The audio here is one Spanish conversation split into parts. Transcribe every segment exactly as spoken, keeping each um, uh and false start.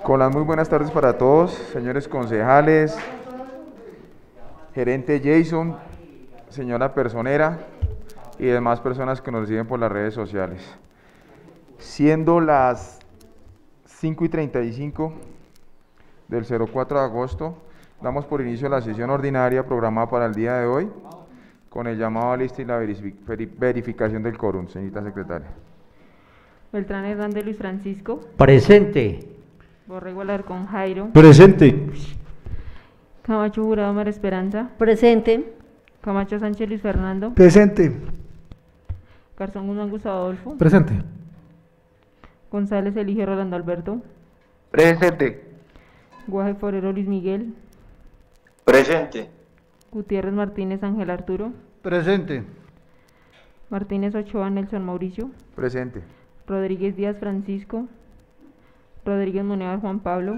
Con las muy buenas tardes para todos, señores concejales, gerente Jason, señora personera y demás personas que nos siguen por las redes sociales. Siendo las cinco y treinta y cinco del cero cuatro de agosto, damos por inicio la sesión ordinaria programada para el día de hoy, con el llamado a lista y la verificación del quórum. Señorita secretaria. Beltrán Hernández Luis Francisco. Presente. Borrego Alarcón Jairo. Presente. Camacho Jurado María Esperanza. Presente. Camacho Sánchez Luis Fernando. Presente. Garzón Guzmán Gustavo Adolfo. Presente. González Eligio Rolando Alberto. Presente. Guaje Forero Luis Miguel. Presente. Gutiérrez Martínez Ángel Arturo. Presente. Martínez Ochoa Nelson Mauricio. Presente. Rodríguez Díaz Francisco. Rodríguez Monevar Juan Pablo.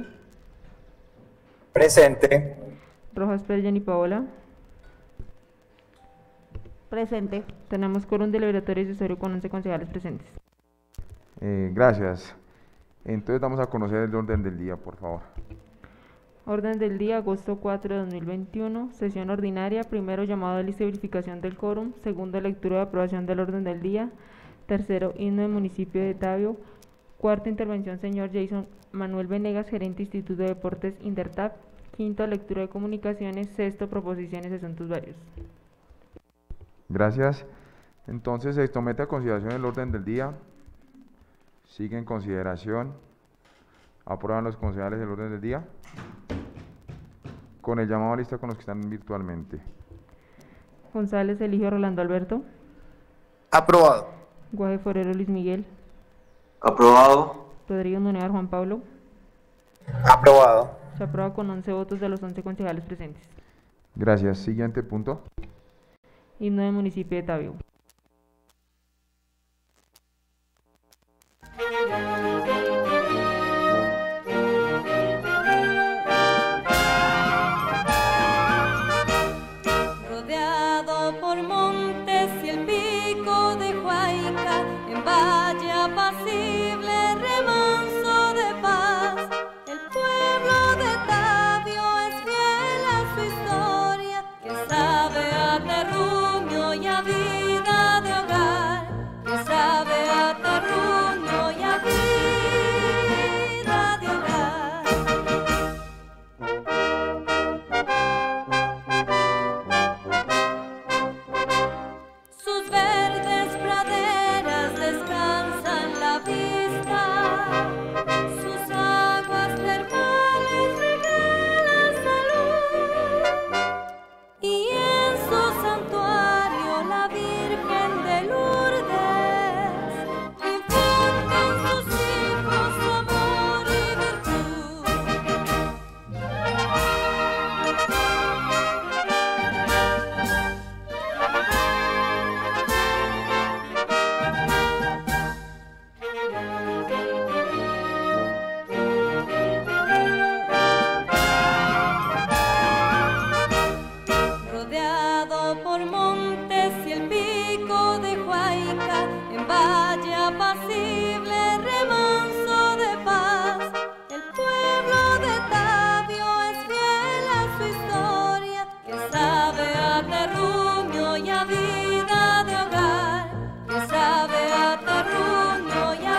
Presente. Rojas Pérez Jenny Paola. Presente. Tenemos quórum deliberatorio y usuario con once concejales presentes. Eh, gracias. Entonces vamos a conocer el orden del día, por favor. Orden del día, agosto cuatro de dos mil veintiuno, sesión ordinaria, primero llamado de lista y verificación del quórum, segundo lectura de aprobación del orden del día, tercero himno del municipio de Tabio, cuarta intervención señor Jason Manuel Venegas, gerente Instituto de Deportes Indertap, quinto lectura de comunicaciones, sexto proposiciones de asuntos varios. Gracias. Entonces se somete a consideración el orden del día. Sigue en consideración. Aprueban los concejales el orden del día. Con el llamado a lista con los que están virtualmente. González Eligio Rolando Alberto. Aprobado. Guaje Forero Luis Miguel. Aprobado. Rodríguez Monevar Juan Pablo. Aprobado. Se aprueba con once votos de los once concejales presentes. Gracias. Siguiente punto. Himno del municipio de Tabio. Rodeado por montes y el pico de Huayca, en valle apacible, remanso de paz, el pueblo de Tabio es fiel a su historia, que sabe a terruño y a vida de hogar, que sabe a terruño y a vida de hogar. Sus verdes praderas descansan la vista, sus aguas termales regalan salud, y en su santuario la Virgen de Lourdes infunde en sus hijos su amor y virtud. Rodeado por montes y el pico de Huayca, en valle apacible, remanso de paz, el pueblo de Tabio es fiel a su historia, que sabe a terruño y a vida de hogar, que sabe a terruño y a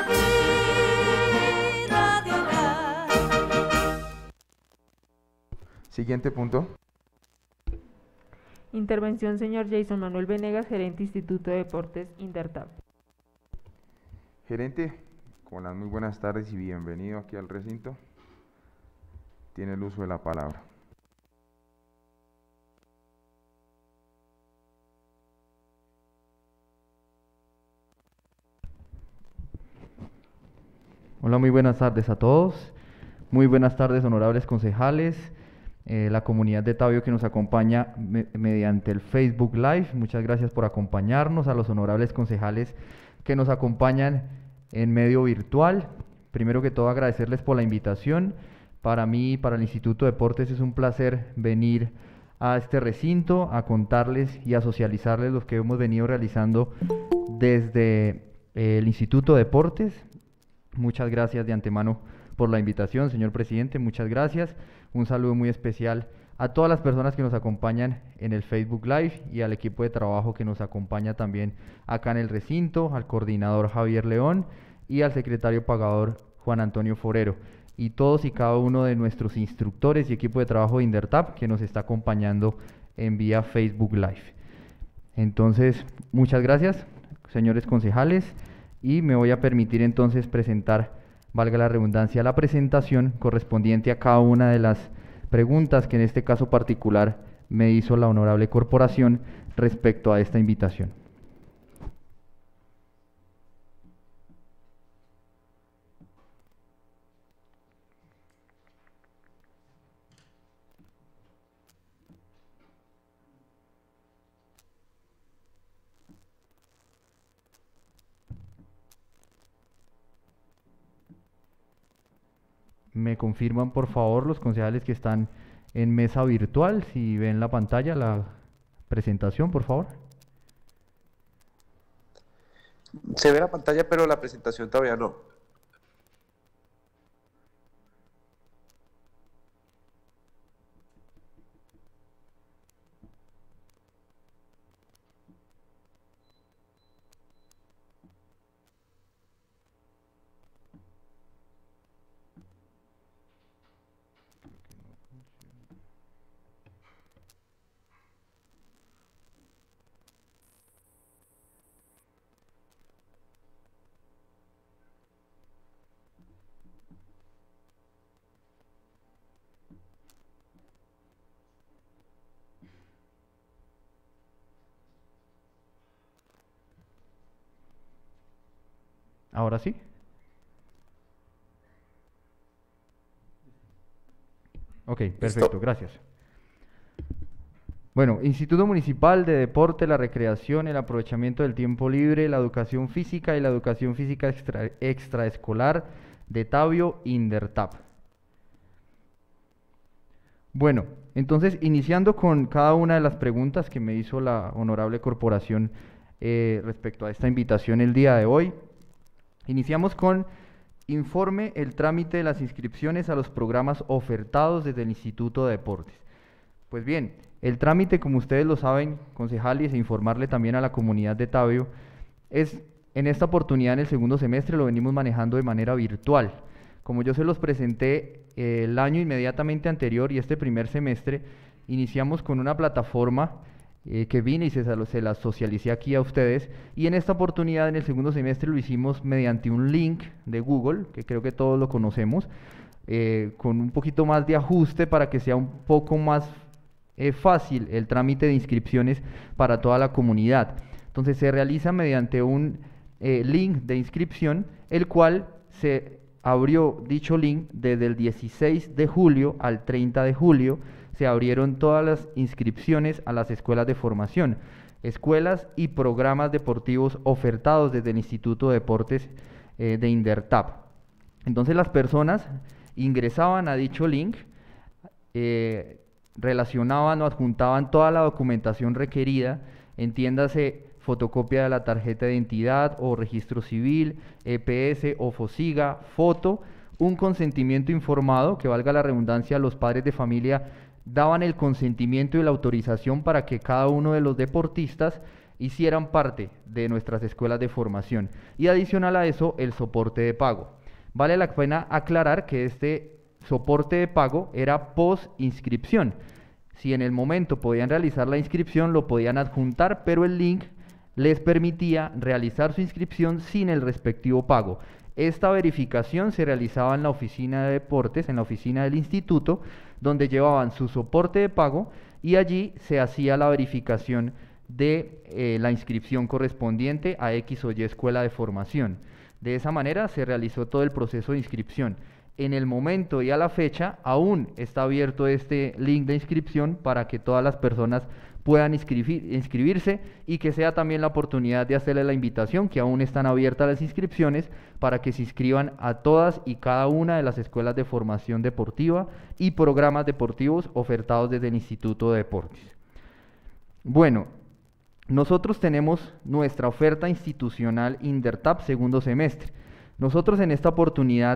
vida de hogar. Siguiente punto. Intervención señor Jason Manuel Venegas, gerente Instituto de Deportes Indertap. Gerente, con las muy buenas tardes y bienvenido aquí al recinto. Tiene el uso de la palabra. Hola, muy buenas tardes a todos. Muy buenas tardes, honorables concejales, eh, la comunidad de Tabio que nos acompaña me mediante el Facebook Live. Muchas gracias por acompañarnos, a los honorables concejales que nos acompañan en medio virtual. Primero que todo, agradecerles por la invitación. Para mí, para el Instituto de Deportes, es un placer venir a este recinto a contarles y a socializarles lo que hemos venido realizando desde eh, el Instituto de Deportes. Muchas gracias de antemano por la invitación, señor presidente, muchas gracias. Un saludo muy especial a todas las personas que nos acompañan en el Facebook Live y al equipo de trabajo que nos acompaña también acá en el recinto, al coordinador Javier León y al secretario pagador Juan Antonio Forero, y todos y cada uno de nuestros instructores y equipo de trabajo de INDERTAP que nos está acompañando en vía Facebook Live. Entonces, muchas gracias, señores concejales, y me voy a permitir entonces presentar, valga la redundancia, la presentación correspondiente a cada una de las preguntas que en este caso particular me hizo la honorable corporación respecto a esta invitación. Me confirman por favor los concejales que están en mesa virtual, si ven la pantalla, la presentación, por favor. Se ve la pantalla, pero la presentación todavía no. ¿Ahora sí? Ok, perfecto, Listo. Gracias. Bueno, Instituto Municipal de Deporte, la Recreación, el Aprovechamiento del Tiempo Libre, la Educación Física y la Educación Física extra, Extraescolar de Tabio, INDERTAP. Bueno, entonces iniciando con cada una de las preguntas que me hizo la honorable corporación eh, respecto a esta invitación el día de hoy. Iniciamos con informe el trámite de las inscripciones a los programas ofertados desde el Instituto de Deportes. Pues bien, el trámite, como ustedes lo saben, concejales, e informarle también a la comunidad de Tabio, es en esta oportunidad en el segundo semestre lo venimos manejando de manera virtual. Como yo se los presenté eh, el año inmediatamente anterior y este primer semestre, iniciamos con una plataforma Eh, que vine y se, se las socialicé aquí a ustedes, y en esta oportunidad en el segundo semestre lo hicimos mediante un link de Google, que creo que todos lo conocemos, eh, con un poquito más de ajuste para que sea un poco más eh, fácil el trámite de inscripciones para toda la comunidad. Entonces se realiza mediante un eh, link de inscripción, el cual se abrió dicho link desde el dieciséis de julio al treinta de julio. Se abrieron todas las inscripciones a las escuelas de formación, escuelas y programas deportivos ofertados desde el Instituto de Deportes eh, de INDERTAP. Entonces las personas ingresaban a dicho link, eh, relacionaban o adjuntaban toda la documentación requerida, entiéndase fotocopia de la tarjeta de identidad o registro civil, E P S o FOSIGA, foto, un consentimiento informado, que valga la redundancia, los padres de familia daban el consentimiento y la autorización para que cada uno de los deportistas hicieran parte de nuestras escuelas de formación, y adicional a eso el soporte de pago. Vale la pena aclarar que este soporte de pago era post inscripción. Si en el momento podían realizar la inscripción, lo podían adjuntar, pero el link les permitía realizar su inscripción sin el respectivo pago. Esta verificación se realizaba en la oficina de deportes, en la oficina del instituto, donde llevaban su soporte de pago y allí se hacía la verificación de eh, la inscripción correspondiente a X o Y escuela de formación. De esa manera se realizó todo el proceso de inscripción. En el momento y a la fecha aún está abierto este link de inscripción para que todas las personas puedan inscribir, inscribirse, y que sea también la oportunidad de hacerle la invitación, que aún están abiertas las inscripciones, para que se inscriban a todas y cada una de las escuelas de formación deportiva y programas deportivos ofertados desde el Instituto de Deportes. Bueno, nosotros tenemos nuestra oferta institucional INDERTAP segundo semestre. Nosotros en esta oportunidad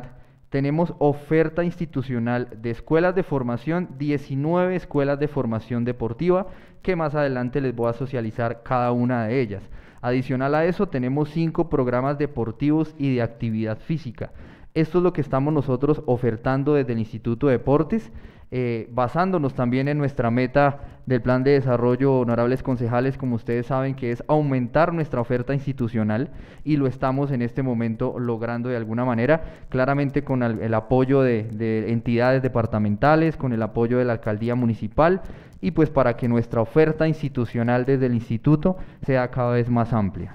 tenemos oferta institucional de escuelas de formación, diecinueve escuelas de formación deportiva, que más adelante les voy a socializar cada una de ellas. Adicional a eso, tenemos cinco programas deportivos y de actividad física. Esto es lo que estamos nosotros ofertando desde el Instituto de Deportes, eh, basándonos también en nuestra meta del plan de desarrollo, honorables concejales, como ustedes saben, que es aumentar nuestra oferta institucional, y lo estamos en este momento logrando de alguna manera, claramente con el, el apoyo de, de entidades departamentales, con el apoyo de la alcaldía municipal, y pues para que nuestra oferta institucional desde el instituto sea cada vez más amplia.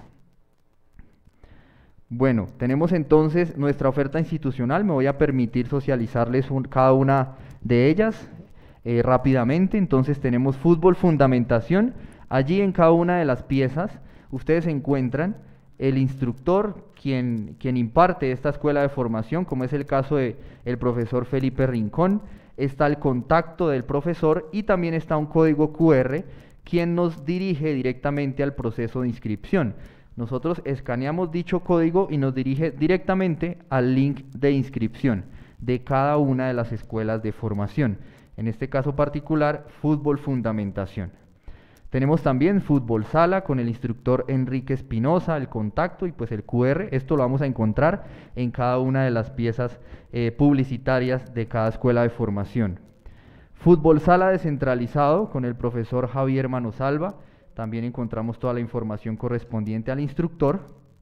Bueno, tenemos entonces nuestra oferta institucional. Me voy a permitir socializarles un, cada una de ellas eh, rápidamente. Entonces tenemos fútbol fundamentación. Allí en cada una de las piezas ustedes encuentran el instructor, quien, quien imparte esta escuela de formación, como es el caso de el profesor Felipe Rincón. Está el contacto del profesor y también está un código cu erre, quien nos dirige directamente al proceso de inscripción. Nosotros escaneamos dicho código y nos dirige directamente al link de inscripción de cada una de las escuelas de formación. En este caso particular, fútbol fundamentación. Tenemos también fútbol sala con el instructor Enrique Espinosa, el contacto y pues el cu erre. Esto lo vamos a encontrar en cada una de las piezas eh, publicitarias de cada escuela de formación. Fútbol sala descentralizado con el profesor Javier Manosalva. También encontramos toda la información correspondiente al instructor.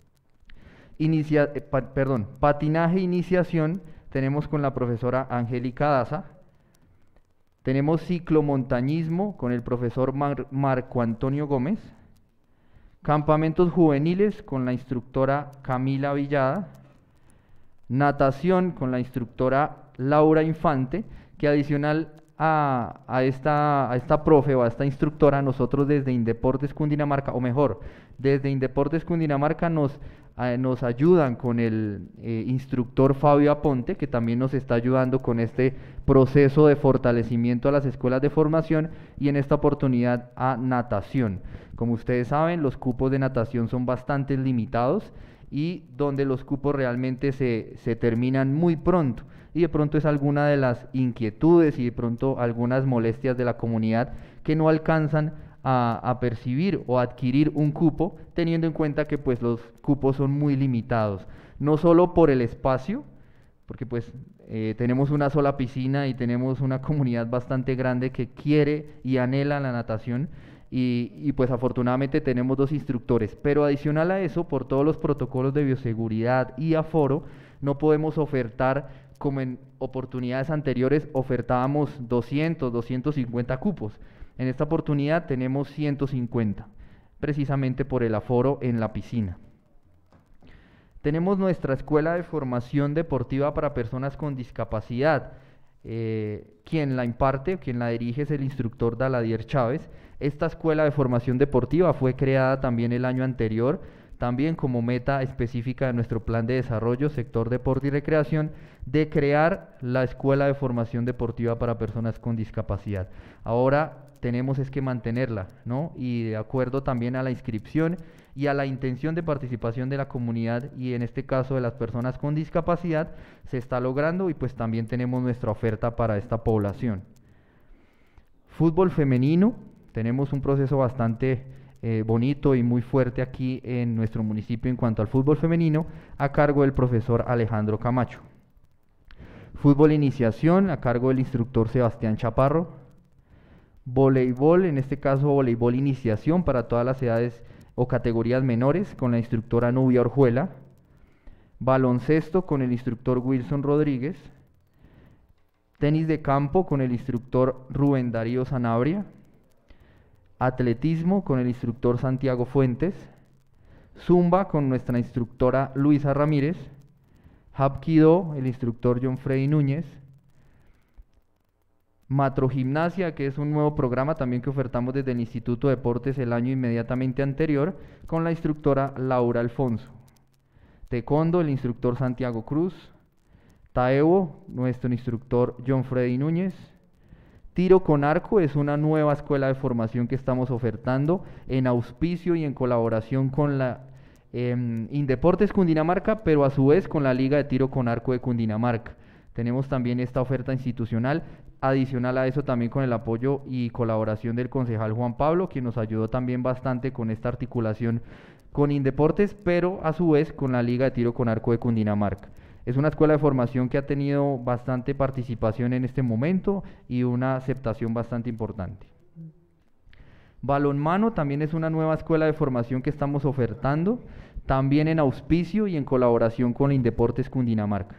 Inicia, eh, pa, perdón, patinaje e iniciación tenemos con la profesora Angélica Daza. Tenemos ciclomontañismo con el profesor Mar Marco Antonio Gómez. Campamentos juveniles con la instructora Camila Villada. Natación con la instructora Laura Infante, que adicional A, a, esta, a esta profe o a esta instructora, nosotros desde Indeportes Cundinamarca, o mejor, desde Indeportes Cundinamarca nos, eh, nos ayudan con el eh, instructor Fabio Aponte, que también nos está ayudando con este proceso de fortalecimiento a las escuelas de formación, y en esta oportunidad a natación. Como ustedes saben, los cupos de natación son bastante limitados y donde los cupos realmente se, se terminan muy pronto. Y de pronto es alguna de las inquietudes y de pronto algunas molestias de la comunidad que no alcanzan a, a percibir o adquirir un cupo, teniendo en cuenta que pues los cupos son muy limitados, no solo por el espacio, porque pues eh, tenemos una sola piscina y tenemos una comunidad bastante grande que quiere y anhela la natación, y, y pues afortunadamente tenemos dos instructores, pero adicional a eso, por todos los protocolos de bioseguridad y aforo, no podemos ofertar como en oportunidades anteriores ofertábamos doscientos, doscientos cincuenta cupos. En esta oportunidad tenemos ciento cincuenta, precisamente por el aforo en la piscina. Tenemos nuestra escuela de formación deportiva para personas con discapacidad. Eh, quien la imparte, quien la dirige es el instructor Daladier Chávez. Esta escuela de formación deportiva fue creada también el año anterior, también como meta específica de nuestro plan de desarrollo, sector deporte y recreación, de crear la escuela de formación deportiva para personas con discapacidad. Ahora tenemos es que mantenerla, ¿no? Y de acuerdo también a la inscripción y a la intención de participación de la comunidad, y en este caso de las personas con discapacidad, se está logrando, y pues también tenemos nuestra oferta para esta población. Fútbol femenino, tenemos un proceso bastante eh, bonito y muy fuerte aquí en nuestro municipio en cuanto al fútbol femenino, a cargo del profesor Alejandro Camacho. Fútbol iniciación, a cargo del instructor Sebastián Chaparro. Voleibol, en este caso voleibol iniciación para todas las edades o categorías menores, con la instructora Nubia Orjuela. Baloncesto con el instructor Wilson Rodríguez. Tenis de campo con el instructor Rubén Darío Sanabria. Atletismo con el instructor Santiago Fuentes. Zumba con nuestra instructora Luisa Ramírez. Hapkido, el instructor John Freddy Núñez. Matrogimnasia, que es un nuevo programa también que ofertamos desde el Instituto de Deportes el año inmediatamente anterior, con la instructora Laura Alfonso. Taekwondo, el instructor Santiago Cruz. Taebo, nuestro instructor John Freddy Núñez. Tiro con arco es una nueva escuela de formación que estamos ofertando en auspicio y en colaboración con la eh, Indeportes Cundinamarca, pero a su vez con la Liga de Tiro con Arco de Cundinamarca. Tenemos también esta oferta institucional, adicional a eso también con el apoyo y colaboración del concejal Juan Pablo, quien nos ayudó también bastante con esta articulación con Indeportes, pero a su vez con la Liga de Tiro con Arco de Cundinamarca. Es una escuela de formación que ha tenido bastante participación en este momento y una aceptación bastante importante. Balonmano también es una nueva escuela de formación que estamos ofertando, también en auspicio y en colaboración con Indeportes Cundinamarca.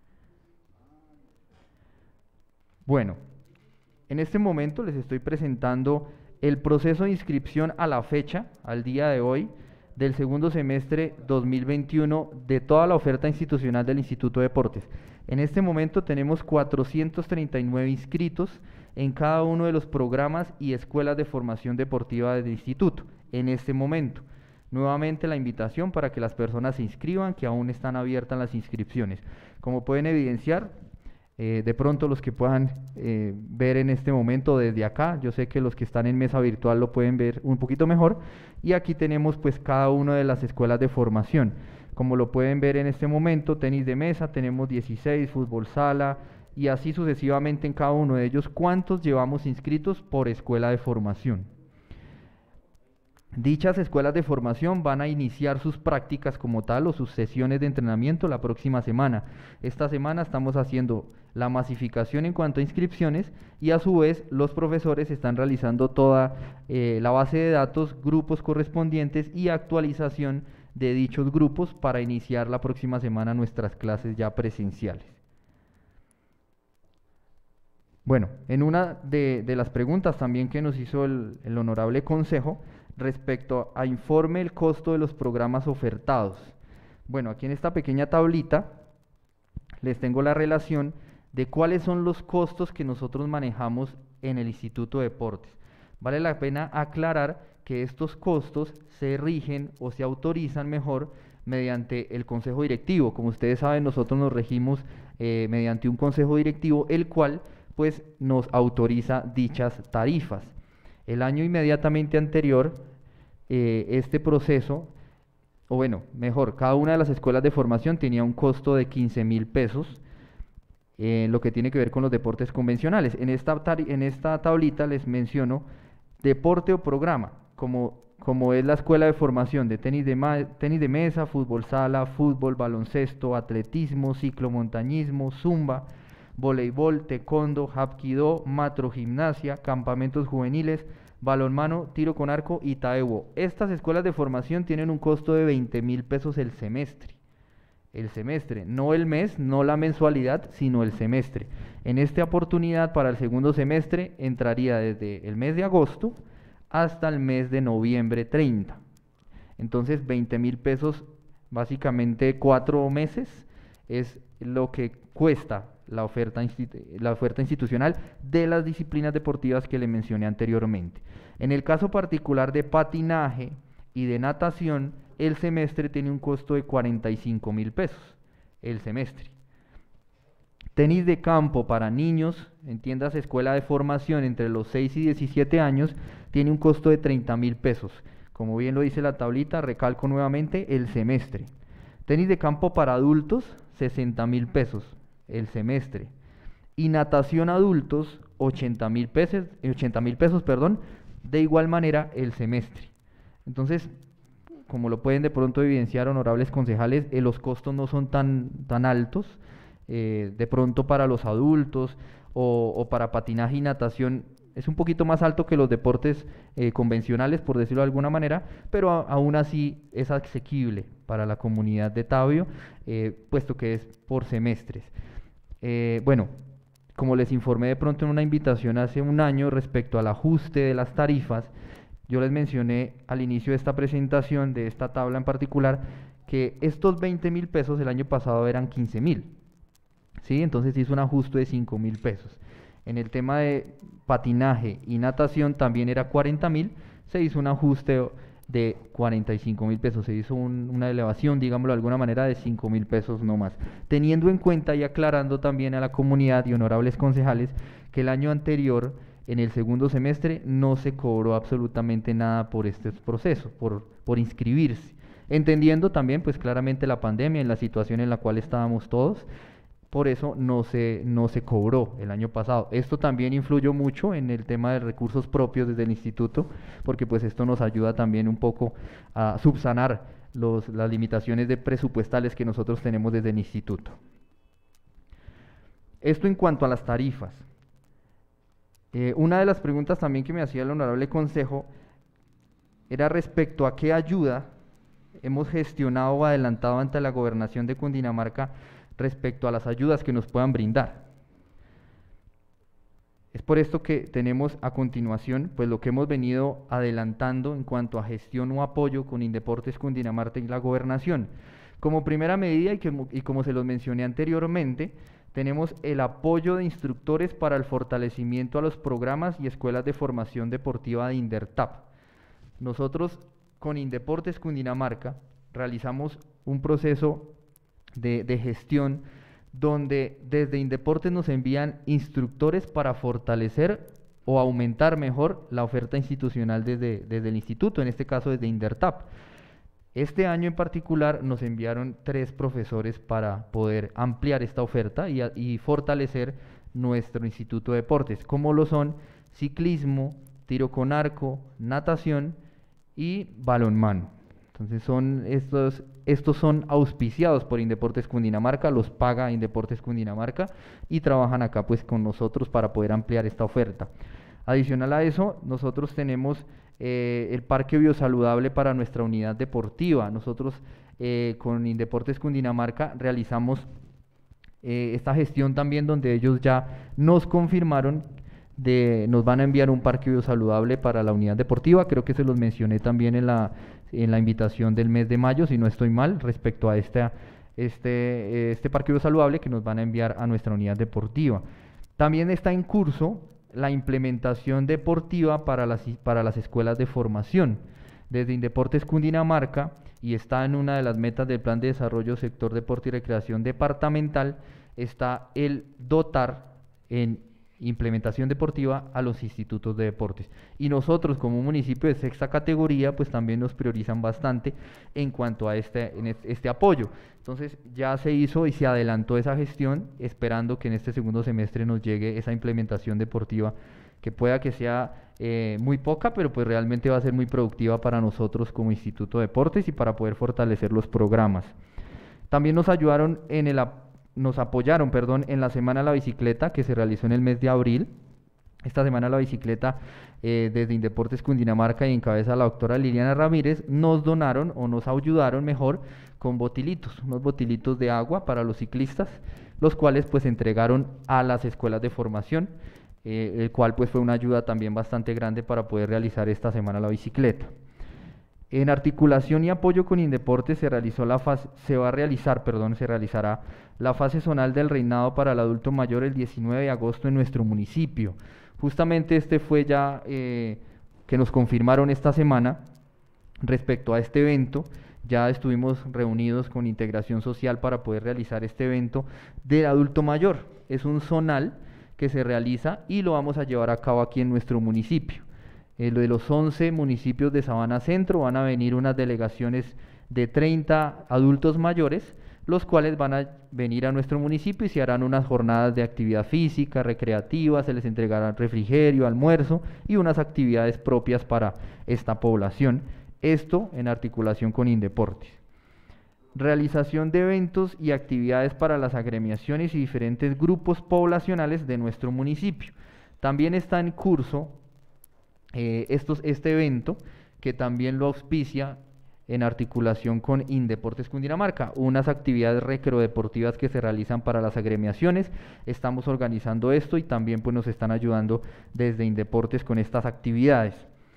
Bueno, en este momento les estoy presentando el proceso de inscripción a la fecha, al día de hoy, del segundo semestre dos mil veintiuno de toda la oferta institucional del Instituto de Deportes. En este momento tenemos cuatrocientos treinta y nueve inscritos en cada uno de los programas y escuelas de formación deportiva del instituto, en este momento. Nuevamente la invitación para que las personas se inscriban, que aún están abiertas las inscripciones. Como pueden evidenciar, eh, de pronto los que puedan eh, ver en este momento desde acá, yo sé que los que están en mesa virtual lo pueden ver un poquito mejor, y aquí tenemos pues cada una de las escuelas de formación. Como lo pueden ver en este momento, tenis de mesa, tenemos dieciséis, fútbol sala, y así sucesivamente en cada uno de ellos, cuántos llevamos inscritos por escuela de formación. Dichas escuelas de formación van a iniciar sus prácticas como tal o sus sesiones de entrenamiento la próxima semana. Esta semana estamos haciendo la masificación en cuanto a inscripciones y a su vez los profesores están realizando toda eh, la base de datos, grupos correspondientes y actualización de dichos grupos para iniciar la próxima semana nuestras clases ya presenciales. Bueno, en una de, de las preguntas también que nos hizo el, el honorable consejo respecto a informe el costo de los programas ofertados. Bueno, aquí en esta pequeña tablita les tengo la relación de cuáles son los costos que nosotros manejamos en el Instituto de Deportes. Vale la pena aclarar que estos costos se rigen o se autorizan mejor mediante el consejo directivo. Como ustedes saben, nosotros nos regimos eh, mediante un consejo directivo, el cual pues nos autoriza dichas tarifas. El año inmediatamente anterior, eh, este proceso, o bueno, mejor, cada una de las escuelas de formación tenía un costo de quince mil pesos, en eh, lo que tiene que ver con los deportes convencionales. En esta, en esta tablita les menciono deporte o programa, como, como es la escuela de formación de tenis de, tenis de mesa, fútbol sala, fútbol, baloncesto, atletismo, ciclomontañismo, zumba, voleibol, taekwondo, hapkido, matrogimnasia, campamentos juveniles, balonmano, tiro con arco y taekwondo. Estas escuelas de formación tienen un costo de veinte mil pesos el semestre. El semestre, no el mes, no la mensualidad, sino el semestre. En esta oportunidad para el segundo semestre entraría desde el mes de agosto hasta el mes de noviembre treinta. Entonces veinte mil pesos, básicamente cuatro meses, es lo que cuesta la oferta, la oferta institucional de las disciplinas deportivas que le mencioné anteriormente. En el caso particular de patinaje y de natación, el semestre tiene un costo de cuarenta y cinco mil pesos, el semestre. Tenis de campo para niños, entiendas escuela de formación entre los seis y diecisiete años, tiene un costo de treinta mil pesos. Como bien lo dice la tablita, recalco nuevamente el semestre. Tenis de campo para adultos, sesenta mil pesos, el semestre. Y natación adultos, ochenta mil pesos, ochenta mil pesos, perdón, de igual manera el semestre. Entonces, como lo pueden de pronto evidenciar, honorables concejales, eh, los costos no son tan, tan altos. Eh, de pronto para los adultos o, o para patinaje y natación es un poquito más alto que los deportes eh, convencionales, por decirlo de alguna manera, pero a, aún así es asequible para la comunidad de Tabio, eh, puesto que es por semestres. Eh, bueno, como les informé de pronto en una invitación hace un año respecto al ajuste de las tarifas, yo les mencioné al inicio de esta presentación, de esta tabla en particular, que estos veinte mil pesos el año pasado eran quince mil. ¿Sí? Entonces hizo un ajuste de cinco mil pesos. En el tema de patinaje y natación también era cuarenta mil, se hizo un ajuste de cuarenta y cinco mil pesos, se hizo un, una elevación, digámoslo de alguna manera, de cinco mil pesos no más. Teniendo en cuenta y aclarando también a la comunidad y honorables concejales que el año anterior, en el segundo semestre, no se cobró absolutamente nada por este proceso, por, por inscribirse. entendiendo también pues claramente la pandemia, en la situación en la cual estábamos todos. Por eso no se, no se cobró el año pasado. Esto también influyó mucho en el tema de recursos propios desde el instituto, porque pues esto nos ayuda también un poco a subsanar los, las limitaciones de presupuestales que nosotros tenemos desde el instituto. Esto en cuanto a las tarifas. Eh, una de las preguntas también que me hacía el honorable consejo era respecto a qué ayuda hemos gestionado o adelantado ante la gobernación de Cundinamarca respecto a las ayudas que nos puedan brindar. Es por esto que tenemos a continuación pues lo que hemos venido adelantando en cuanto a gestión o apoyo con Indeportes Cundinamarca y la gobernación. Como primera medida, y, que, y como se los mencioné anteriormente, tenemos el apoyo de instructores para el fortalecimiento a los programas y escuelas de formación deportiva de INDERTAP. Nosotros con Indeportes Cundinamarca realizamos un proceso De, de gestión donde desde Indeportes nos envían instructores para fortalecer o aumentar mejor la oferta institucional desde, desde el instituto, en este caso desde INDERTAP. Este año en particular nos enviaron tres profesores para poder ampliar esta oferta y, y fortalecer nuestro Instituto de Deportes, como lo son ciclismo, tiro con arco, natación y balonmano. Entonces son estos, estos son auspiciados por Indeportes Cundinamarca, los paga Indeportes Cundinamarca y trabajan acá pues con nosotros para poder ampliar esta oferta. Adicional a eso, nosotros tenemos eh, el parque biosaludable para nuestra unidad deportiva. Nosotros eh, con Indeportes Cundinamarca realizamos eh, esta gestión también donde ellos ya nos confirmaron de, nos van a enviar un parque biosaludable para la unidad deportiva. Creo que se los mencioné también en la en la invitación del mes de mayo, si no estoy mal, respecto a esta, este, este parque biosaludable que nos van a enviar a nuestra unidad deportiva. También está en curso la implementación deportiva para las, para las escuelas de formación. Desde Indeportes Cundinamarca, y está en una de las metas del Plan de Desarrollo Sector Deporte y Recreación Departamental, está el dotar en implementación deportiva a los institutos de deportes. Y nosotros como municipio de sexta categoría pues también nos priorizan bastante en cuanto a este, en este, este apoyo. Entonces ya se hizo y se adelantó esa gestión, esperando que en este segundo semestre nos llegue esa implementación deportiva, que pueda que sea eh, muy poca, pero pues realmente va a ser muy productiva para nosotros como Instituto de Deportes y para poder fortalecer los programas. También nos ayudaron en el apoyo nos apoyaron, perdón, en la Semana de la Bicicleta que se realizó en el mes de abril. Esta Semana de la Bicicleta, eh, desde Indeportes Cundinamarca y en cabeza la doctora Liliana Ramírez, nos donaron o nos ayudaron mejor con botilitos, unos botilitos de agua para los ciclistas, los cuales pues entregaron a las escuelas de formación, eh, el cual pues fue una ayuda también bastante grande para poder realizar esta Semana de la Bicicleta. En articulación y apoyo con Indeportes se realizó la fase, se va a realizar, perdón, se realizará la fase zonal del reinado para el adulto mayor el diecinueve de agosto en nuestro municipio. Justamente este fue ya eh, que nos confirmaron esta semana respecto a este evento. Ya estuvimos reunidos con Integración Social para poder realizar este evento del adulto mayor. Es un zonal que se realiza y lo vamos a llevar a cabo aquí en nuestro municipio. Eh, de los once municipios de Sabana Centro van a venir unas delegaciones de treinta adultos mayores, los cuales van a venir a nuestro municipio y se harán unas jornadas de actividad física, recreativa, se les entregará refrigerio, almuerzo y unas actividades propias para esta población. Esto en articulación con Indeportes. Realización de eventos y actividades para las agremiaciones y diferentes grupos poblacionales de nuestro municipio. También está en curso eh, estos, este evento que también lo auspicia en articulación con Indeportes Cundinamarca, unas actividades recreodeportivas que se realizan para las agremiaciones. Estamos organizando esto y también pues nos están ayudando desde Indeportes con estas actividades.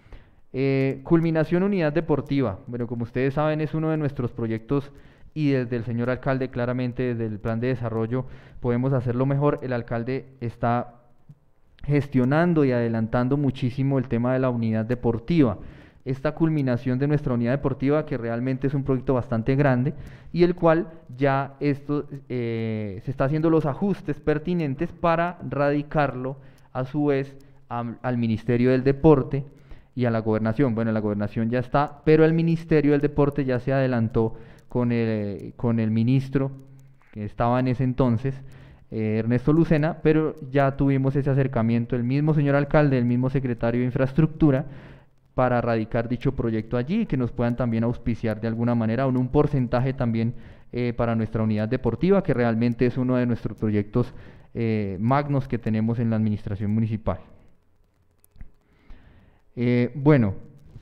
Eh, culminación unidad deportiva. Bueno, como ustedes saben, es uno de nuestros proyectos y desde el señor alcalde, claramente desde el plan de desarrollo, podemos hacerlo mejor. El alcalde está gestionando y adelantando muchísimo el tema de la unidad deportiva. Esta culminación de nuestra unidad deportiva, que realmente es un proyecto bastante grande y el cual ya esto eh, se está haciendo los ajustes pertinentes para radicarlo a su vez a, al Ministerio del Deporte, y a la gobernación. Bueno, la gobernación ya está, pero el Ministerio del Deporte ya se adelantó con el, con el ministro que estaba en ese entonces, eh, Ernesto Lucena, pero ya tuvimos ese acercamiento, el mismo señor alcalde, el mismo secretario de Infraestructura, para radicar dicho proyecto allí y que nos puedan también auspiciar de alguna manera, en un porcentaje también eh, para nuestra unidad deportiva, que realmente es uno de nuestros proyectos eh, magnos que tenemos en la administración municipal. Eh, bueno,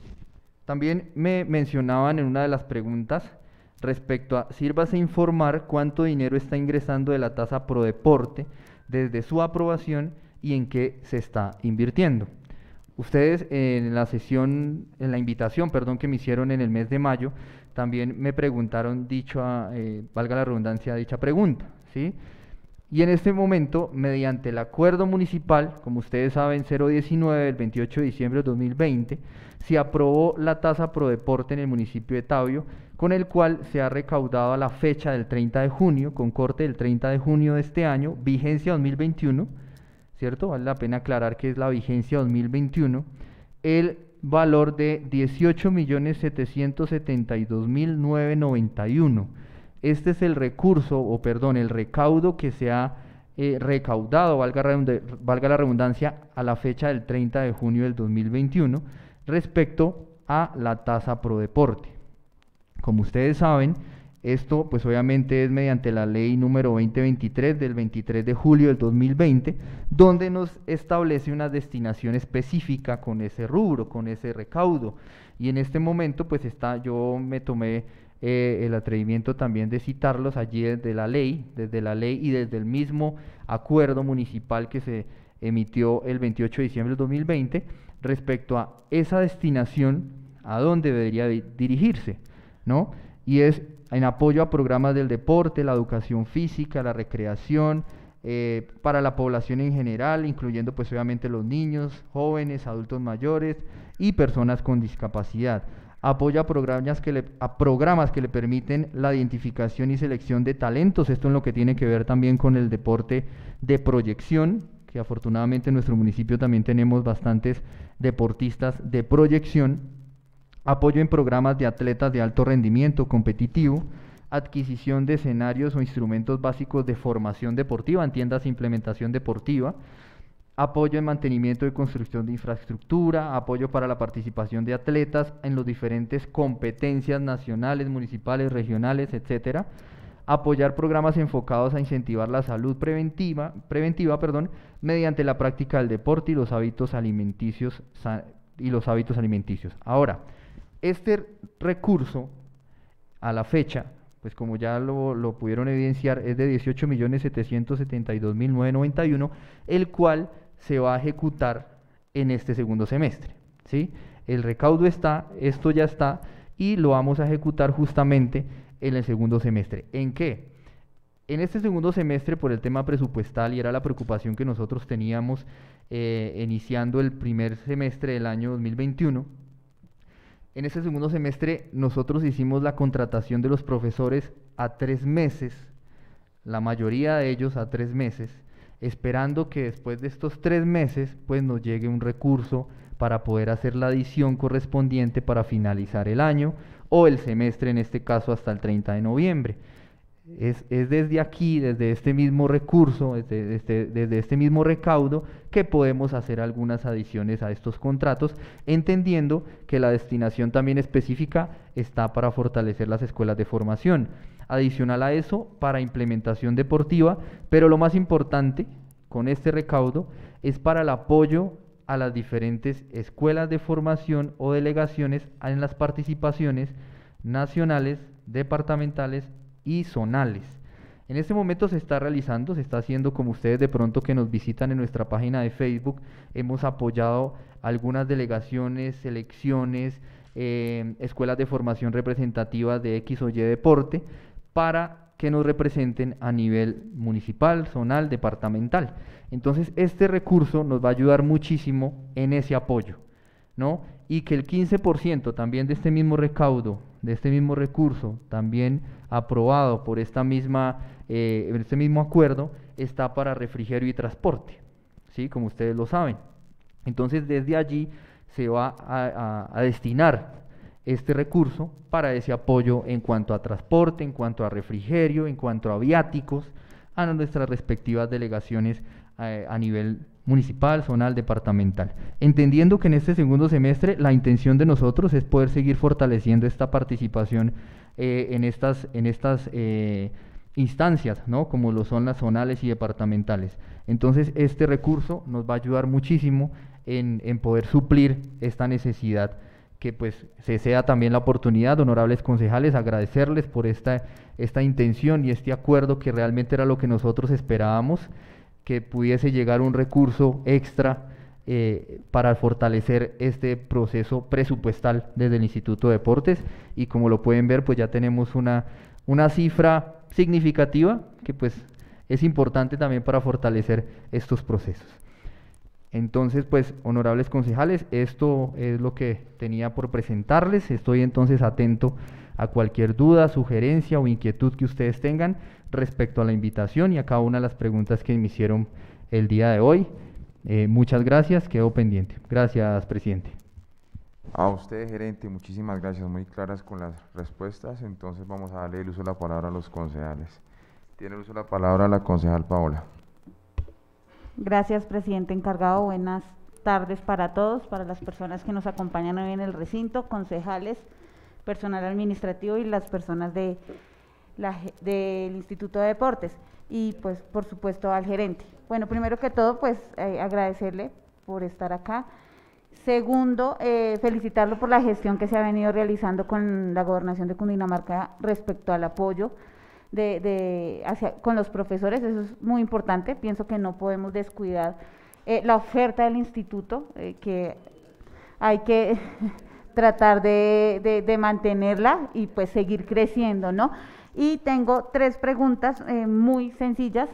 también me mencionaban en una de las preguntas respecto a, sírvase informar cuánto dinero está ingresando de la tasa Prodeporte desde su aprobación y en qué se está invirtiendo. Ustedes en la sesión, en la invitación, perdón, que me hicieron en el mes de mayo, también me preguntaron dicho, eh, valga la redundancia, dicha pregunta, ¿sí? Y en este momento, mediante el acuerdo municipal, como ustedes saben, cero diecinueve del veintiocho de diciembre de dos mil veinte, se aprobó la tasa Prodeporte en el municipio de Tabio, con el cual se ha recaudado a la fecha del treinta de junio, con corte del treinta de junio de este año, vigencia dos mil veintiuno, ¿cierto? Vale la pena aclarar que es la vigencia dos mil veintiuno, el valor de dieciocho millones setecientos setenta y dos mil novecientos noventa y uno. Este es el recurso, o perdón, el recaudo que se ha eh, recaudado, valga, valga la redundancia, a la fecha del treinta de junio del dos mil veintiuno, respecto a la tasa Prodeporte. Como ustedes saben, esto pues obviamente es mediante la ley número veinte veintitrés del veintitrés de julio del dos mil veinte, donde nos establece una destinación específica con ese rubro, con ese recaudo. Y en este momento pues está, yo me tomé eh, el atrevimiento también de citarlos allí desde la ley, desde la ley y desde el mismo acuerdo municipal que se emitió el veintiocho de diciembre del dos mil veinte, respecto a esa destinación, a dónde debería dirigirse, ¿no? Y es en apoyo a programas del deporte, la educación física, la recreación, eh, para la población en general, incluyendo pues obviamente los niños, jóvenes, adultos mayores y personas con discapacidad. Apoyo a programas que le, a programas que le permiten la identificación y selección de talentos, esto en lo que tiene que ver también con el deporte de proyección, que afortunadamente en nuestro municipio también tenemos bastantes deportistas de proyección. Apoyo en programas de atletas de alto rendimiento competitivo, adquisición de escenarios o instrumentos básicos de formación deportiva, entiendas implementación deportiva, apoyo en mantenimiento y construcción de infraestructura, apoyo para la participación de atletas en las diferentes competencias nacionales, municipales, regionales, etcétera, apoyar programas enfocados a incentivar la salud preventiva, preventiva perdón, mediante la práctica del deporte y los hábitos alimenticios y los hábitos alimenticios. Ahora, este recurso, a la fecha, pues como ya lo, lo pudieron evidenciar, es de dieciocho millones setecientos setenta y dos mil novecientos noventa y uno, el cual se va a ejecutar en este segundo semestre, ¿sí? El recaudo está, esto ya está, y lo vamos a ejecutar justamente en el segundo semestre. ¿En qué? En este segundo semestre, por el tema presupuestal, y era la preocupación que nosotros teníamos eh, iniciando el primer semestre del año dos mil veintiuno, en ese segundo semestre nosotros hicimos la contratación de los profesores a tres meses, la mayoría de ellos a tres meses, esperando que después de estos tres meses pues nos llegue un recurso para poder hacer la adición correspondiente para finalizar el año o el semestre, en este caso hasta el treinta de noviembre. Es, es desde aquí, desde este mismo recurso, desde, desde, desde este mismo recaudo, que podemos hacer algunas adiciones a estos contratos, entendiendo que la destinación también específica está para fortalecer las escuelas de formación. Adicional a eso, para implementación deportiva, pero lo más importante con este recaudo es para el apoyo a las diferentes escuelas de formación o delegaciones en las participaciones nacionales, departamentales y zonales. En este momento se está realizando, se está haciendo, como ustedes de pronto que nos visitan en nuestra página de Facebook, hemos apoyado algunas delegaciones, selecciones, eh, escuelas de formación representativas de X o Y deporte para que nos representen a nivel municipal, zonal, departamental. Entonces este recurso nos va a ayudar muchísimo en ese apoyo, ¿no? Y que el quince por ciento también de este mismo recaudo, de este mismo recurso, también aprobado por esta misma, eh, este mismo acuerdo, está para refrigerio y transporte, ¿sí? Como ustedes lo saben. Entonces desde allí se va a, a, a destinar este recurso para ese apoyo en cuanto a transporte, en cuanto a refrigerio, en cuanto a viáticos, a nuestras respectivas delegaciones eh, a nivel municipal, zonal, departamental. Entendiendo que en este segundo semestre la intención de nosotros es poder seguir fortaleciendo esta participación eh, en estas, en estas eh, instancias, ¿no? Como lo son las zonales y departamentales. Entonces este recurso nos va a ayudar muchísimo en, en poder suplir esta necesidad, que pues se sea también la oportunidad, honorables concejales, agradecerles por esta, esta intención y este acuerdo, que realmente era lo que nosotros esperábamos, que pudiese llegar un recurso extra eh, para fortalecer este proceso presupuestal desde el Instituto de Deportes, y como lo pueden ver, pues ya tenemos una, una cifra significativa que pues es importante también para fortalecer estos procesos. Entonces, pues, honorables concejales, esto es lo que tenía por presentarles. Estoy entonces atento a cualquier duda, sugerencia o inquietud que ustedes tengan respecto a la invitación y a cada una de las preguntas que me hicieron el día de hoy. Eh, muchas gracias, quedo pendiente. Gracias, presidente. A usted, gerente, muchísimas gracias, muy claras con las respuestas. Entonces vamos a darle el uso de la palabra a los concejales. Tiene el uso de la palabra la concejal Paola. Gracias, presidente encargado. Buenas tardes para todos, para las personas que nos acompañan hoy en el recinto, concejales, personal administrativo y las personas de la, del Instituto de Deportes, y pues por supuesto al gerente. Bueno, primero que todo, pues eh, agradecerle por estar acá. Segundo, eh, felicitarlo por la gestión que se ha venido realizando con la Gobernación de Cundinamarca respecto al apoyo De, de hacia, con los profesores. Eso es muy importante. Pienso que no podemos descuidar eh, la oferta del instituto, eh, que hay que tratar de, de, de mantenerla y pues seguir creciendo, ¿no? Y tengo tres preguntas eh, muy sencillas.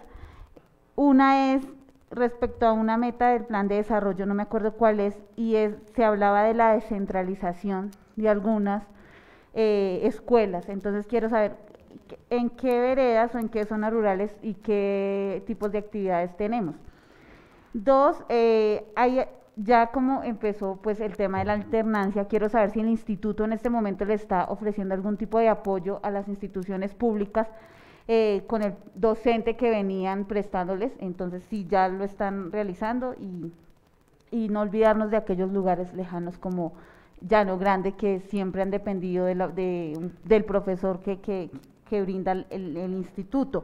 Una es respecto a una meta del plan de desarrollo, no me acuerdo cuál es, y es, se hablaba de la descentralización de algunas eh, escuelas. Entonces quiero saber en qué veredas o en qué zonas rurales y qué tipos de actividades tenemos. Dos, eh, hay, ya como empezó pues el tema de la alternancia, quiero saber si el instituto en este momento le está ofreciendo algún tipo de apoyo a las instituciones públicas eh, con el docente que venían prestándoles. Entonces si ya lo están realizando, y, y no olvidarnos de aquellos lugares lejanos como Llano Grande, que siempre han dependido de la, de, del profesor que, que, que brinda el, el, el instituto.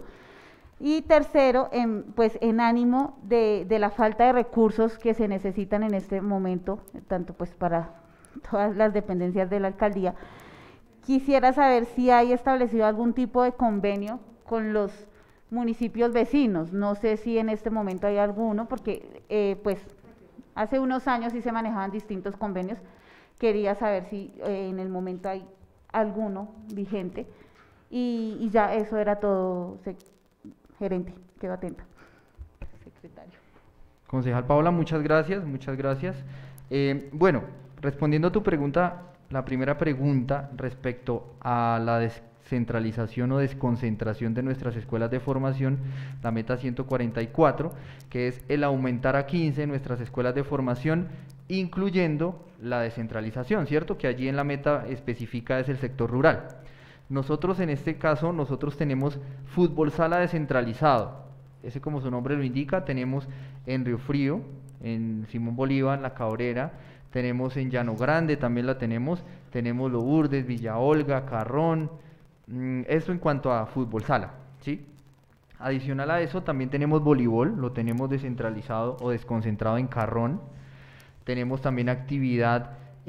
Y tercero, en, pues en ánimo de, de la falta de recursos que se necesitan en este momento, tanto pues para todas las dependencias de la alcaldía, quisiera saber si hay establecido algún tipo de convenio con los municipios vecinos. No sé si en este momento hay alguno, porque eh, pues hace unos años sí se manejaban distintos convenios. Quería saber si eh, en el momento hay alguno vigente, y, y ya eso era todo, gerente, quedo atenta. Secretario. Concejal Paola, muchas gracias, muchas gracias. Eh, bueno, respondiendo a tu pregunta, la primera pregunta respecto a la descentralización o desconcentración de nuestras escuelas de formación, la meta ciento cuarenta y cuatro, que es el aumentar a quince nuestras escuelas de formación, incluyendo la descentralización, ¿cierto? Que allí en la meta específica es el sector rural. Nosotros en este caso, nosotros tenemos fútbol sala descentralizado. Ese, como su nombre lo indica, tenemos en Río Frío, en Simón Bolívar, La Cabrera, tenemos en Llano Grande, también la tenemos, tenemos Lourdes, Villa Olga, Carrón, mmm, esto en cuanto a fútbol sala, ¿sí? Adicional a eso, también tenemos voleibol, lo tenemos descentralizado o desconcentrado en Carrón. Tenemos también actividad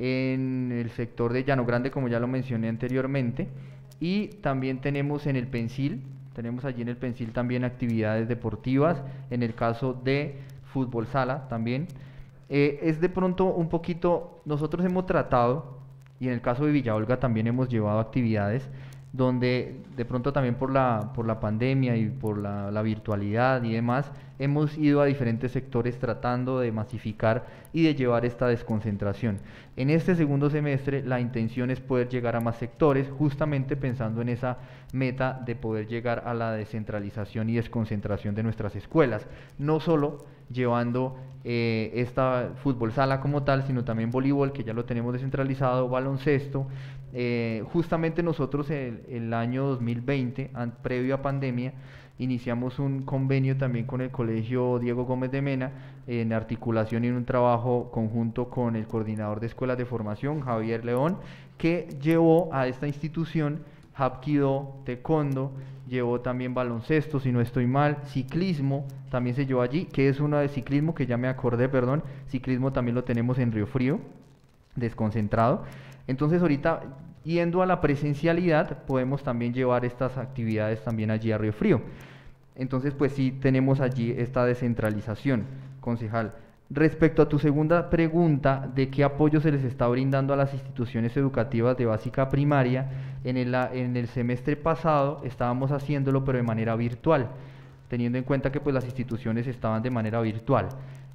en el sector de Llano Grande, como ya lo mencioné anteriormente, y también tenemos en el Pensil, tenemos allí en el Pensil también actividades deportivas, en el caso de fútbol sala también. Eh, es de pronto un poquito, nosotros hemos tratado, y en el caso de Villa Olga también hemos llevado actividades donde de pronto también por la, por la pandemia y por la, la virtualidad y demás, hemos ido a diferentes sectores tratando de masificar y de llevar esta desconcentración. En este segundo semestre la intención es poder llegar a más sectores, justamente pensando en esa meta de poder llegar a la descentralización y desconcentración de nuestras escuelas, no solo llevando eh, esta fútbol sala como tal, sino también voleibol, que ya lo tenemos descentralizado, baloncesto. Eh, justamente nosotros el, el año dos mil veinte, an, previo a pandemia, iniciamos un convenio también con el Colegio Diego Gómez de Mena, en articulación y en un trabajo conjunto con el coordinador de escuelas de formación, Javier León, que llevó a esta institución Hapkido, taekwondo, llevó también baloncesto, si no estoy mal, ciclismo, también se llevó allí, que es uno de ciclismo, que ya me acordé, perdón, ciclismo también lo tenemos en Río Frío, desconcentrado. Entonces ahorita, yendo a la presencialidad, podemos también llevar estas actividades también allí a Río Frío. Entonces, pues sí, tenemos allí esta descentralización, concejal. Respecto a tu segunda pregunta de qué apoyo se les está brindando a las instituciones educativas de básica primaria, en el, en el semestre pasado estábamos haciéndolo pero de manera virtual, teniendo en cuenta que pues las instituciones estaban de manera virtual.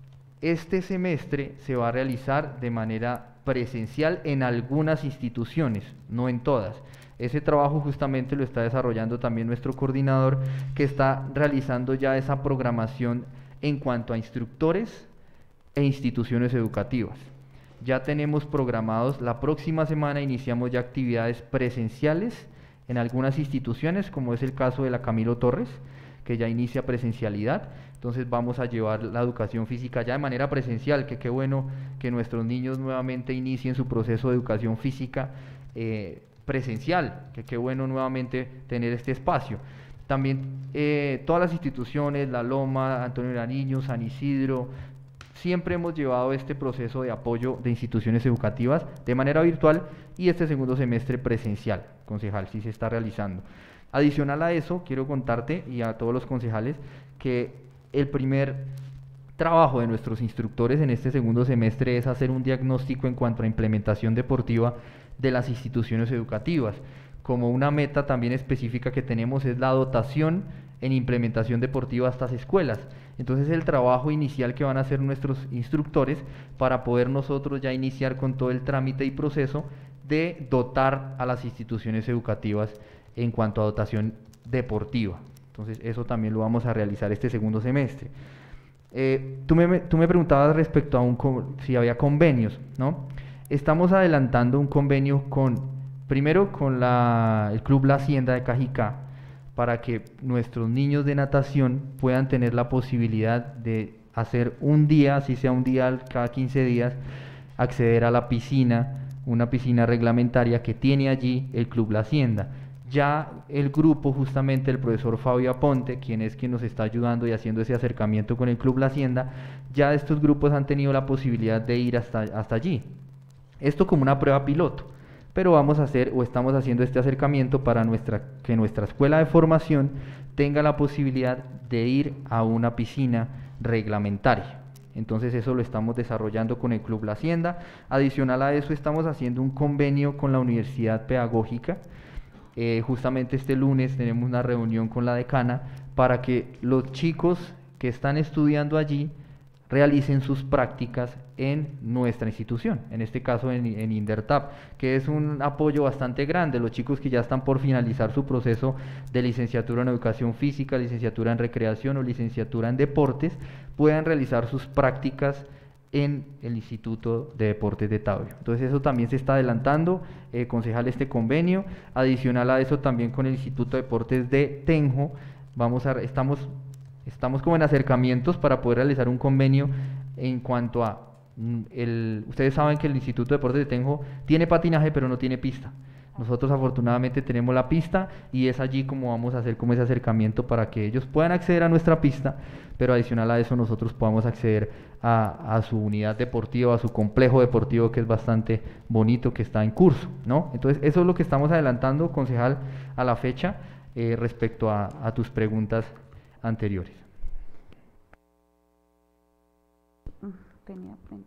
Este semestre se va a realizar de manera presencial en algunas instituciones, no en todas. Ese trabajo justamente lo está desarrollando también nuestro coordinador, que está realizando ya esa programación en cuanto a instructores e instituciones educativas. Ya tenemos programados, la próxima semana iniciamos ya actividades presenciales en algunas instituciones, como es el caso de la Camilo Torres, que ya inicia presencialidad. Entonces vamos a llevar la educación física ya de manera presencial, que qué bueno que nuestros niños nuevamente inicien su proceso de educación física eh, presencial, que qué bueno nuevamente tener este espacio. También eh, todas las instituciones, La Loma, Antonio Nariño, San Isidro, siempre hemos llevado este proceso de apoyo de instituciones educativas de manera virtual y este segundo semestre presencial, concejal, sí se está realizando. Adicional a eso, quiero contarte y a todos los concejales que el primer trabajo de nuestros instructores en este segundo semestre es hacer un diagnóstico en cuanto a implementación deportiva de las instituciones educativas. Como una meta también específica que tenemos es la dotación en implementación deportiva a estas escuelas. Entonces el trabajo inicial que van a hacer nuestros instructores para poder nosotros ya iniciar con todo el trámite y proceso de dotar a las instituciones educativas en cuanto a dotación deportiva. Entonces eso también lo vamos a realizar este segundo semestre. Eh, tú, me, tú me preguntabas respecto a un, si había convenios, ¿no? Estamos adelantando un convenio con, primero con la, el Club La Hacienda de Cajicá, para que nuestros niños de natación puedan tener la posibilidad de hacer un día, así sea un día cada quince días, acceder a la piscina, una piscina reglamentaria que tiene allí el Club La Hacienda. Ya el grupo, justamente el profesor Fabio Aponte, quien es quien nos está ayudando y haciendo ese acercamiento con el Club La Hacienda, ya estos grupos han tenido la posibilidad de ir hasta, hasta allí. Esto como una prueba piloto. Pero vamos a hacer o estamos haciendo este acercamiento para nuestra, que nuestra escuela de formación tenga la posibilidad de ir a una piscina reglamentaria. Entonces eso lo estamos desarrollando con el Club La Hacienda. Adicional a eso estamos haciendo un convenio con la Universidad Pedagógica. Eh, justamente este lunes tenemos una reunión con la decana para que los chicos que están estudiando allí realicen sus prácticas en nuestra institución, en este caso en, en INDERTAP, que es un apoyo bastante grande. Los chicos que ya están por finalizar su proceso de licenciatura en educación física, licenciatura en recreación o licenciatura en deportes, puedan realizar sus prácticas en el Instituto de Deportes de Tabio. Entonces eso también se está adelantando, eh, concejal, este convenio. Adicional a eso también con el Instituto de Deportes de Tenjo, vamos a, estamos Estamos como en acercamientos para poder realizar un convenio en cuanto a, el, ustedes saben que el Instituto de Deportes de Tenjo tiene patinaje pero no tiene pista. Nosotros afortunadamente tenemos la pista y es allí como vamos a hacer como ese acercamiento para que ellos puedan acceder a nuestra pista, pero adicional a eso nosotros podamos acceder a, a su unidad deportiva, a su complejo deportivo, que es bastante bonito, que está en curso, ¿no? Entonces eso es lo que estamos adelantando, concejal, a la fecha, eh, respecto a, a tus preguntas anteriores. Tenía prendido.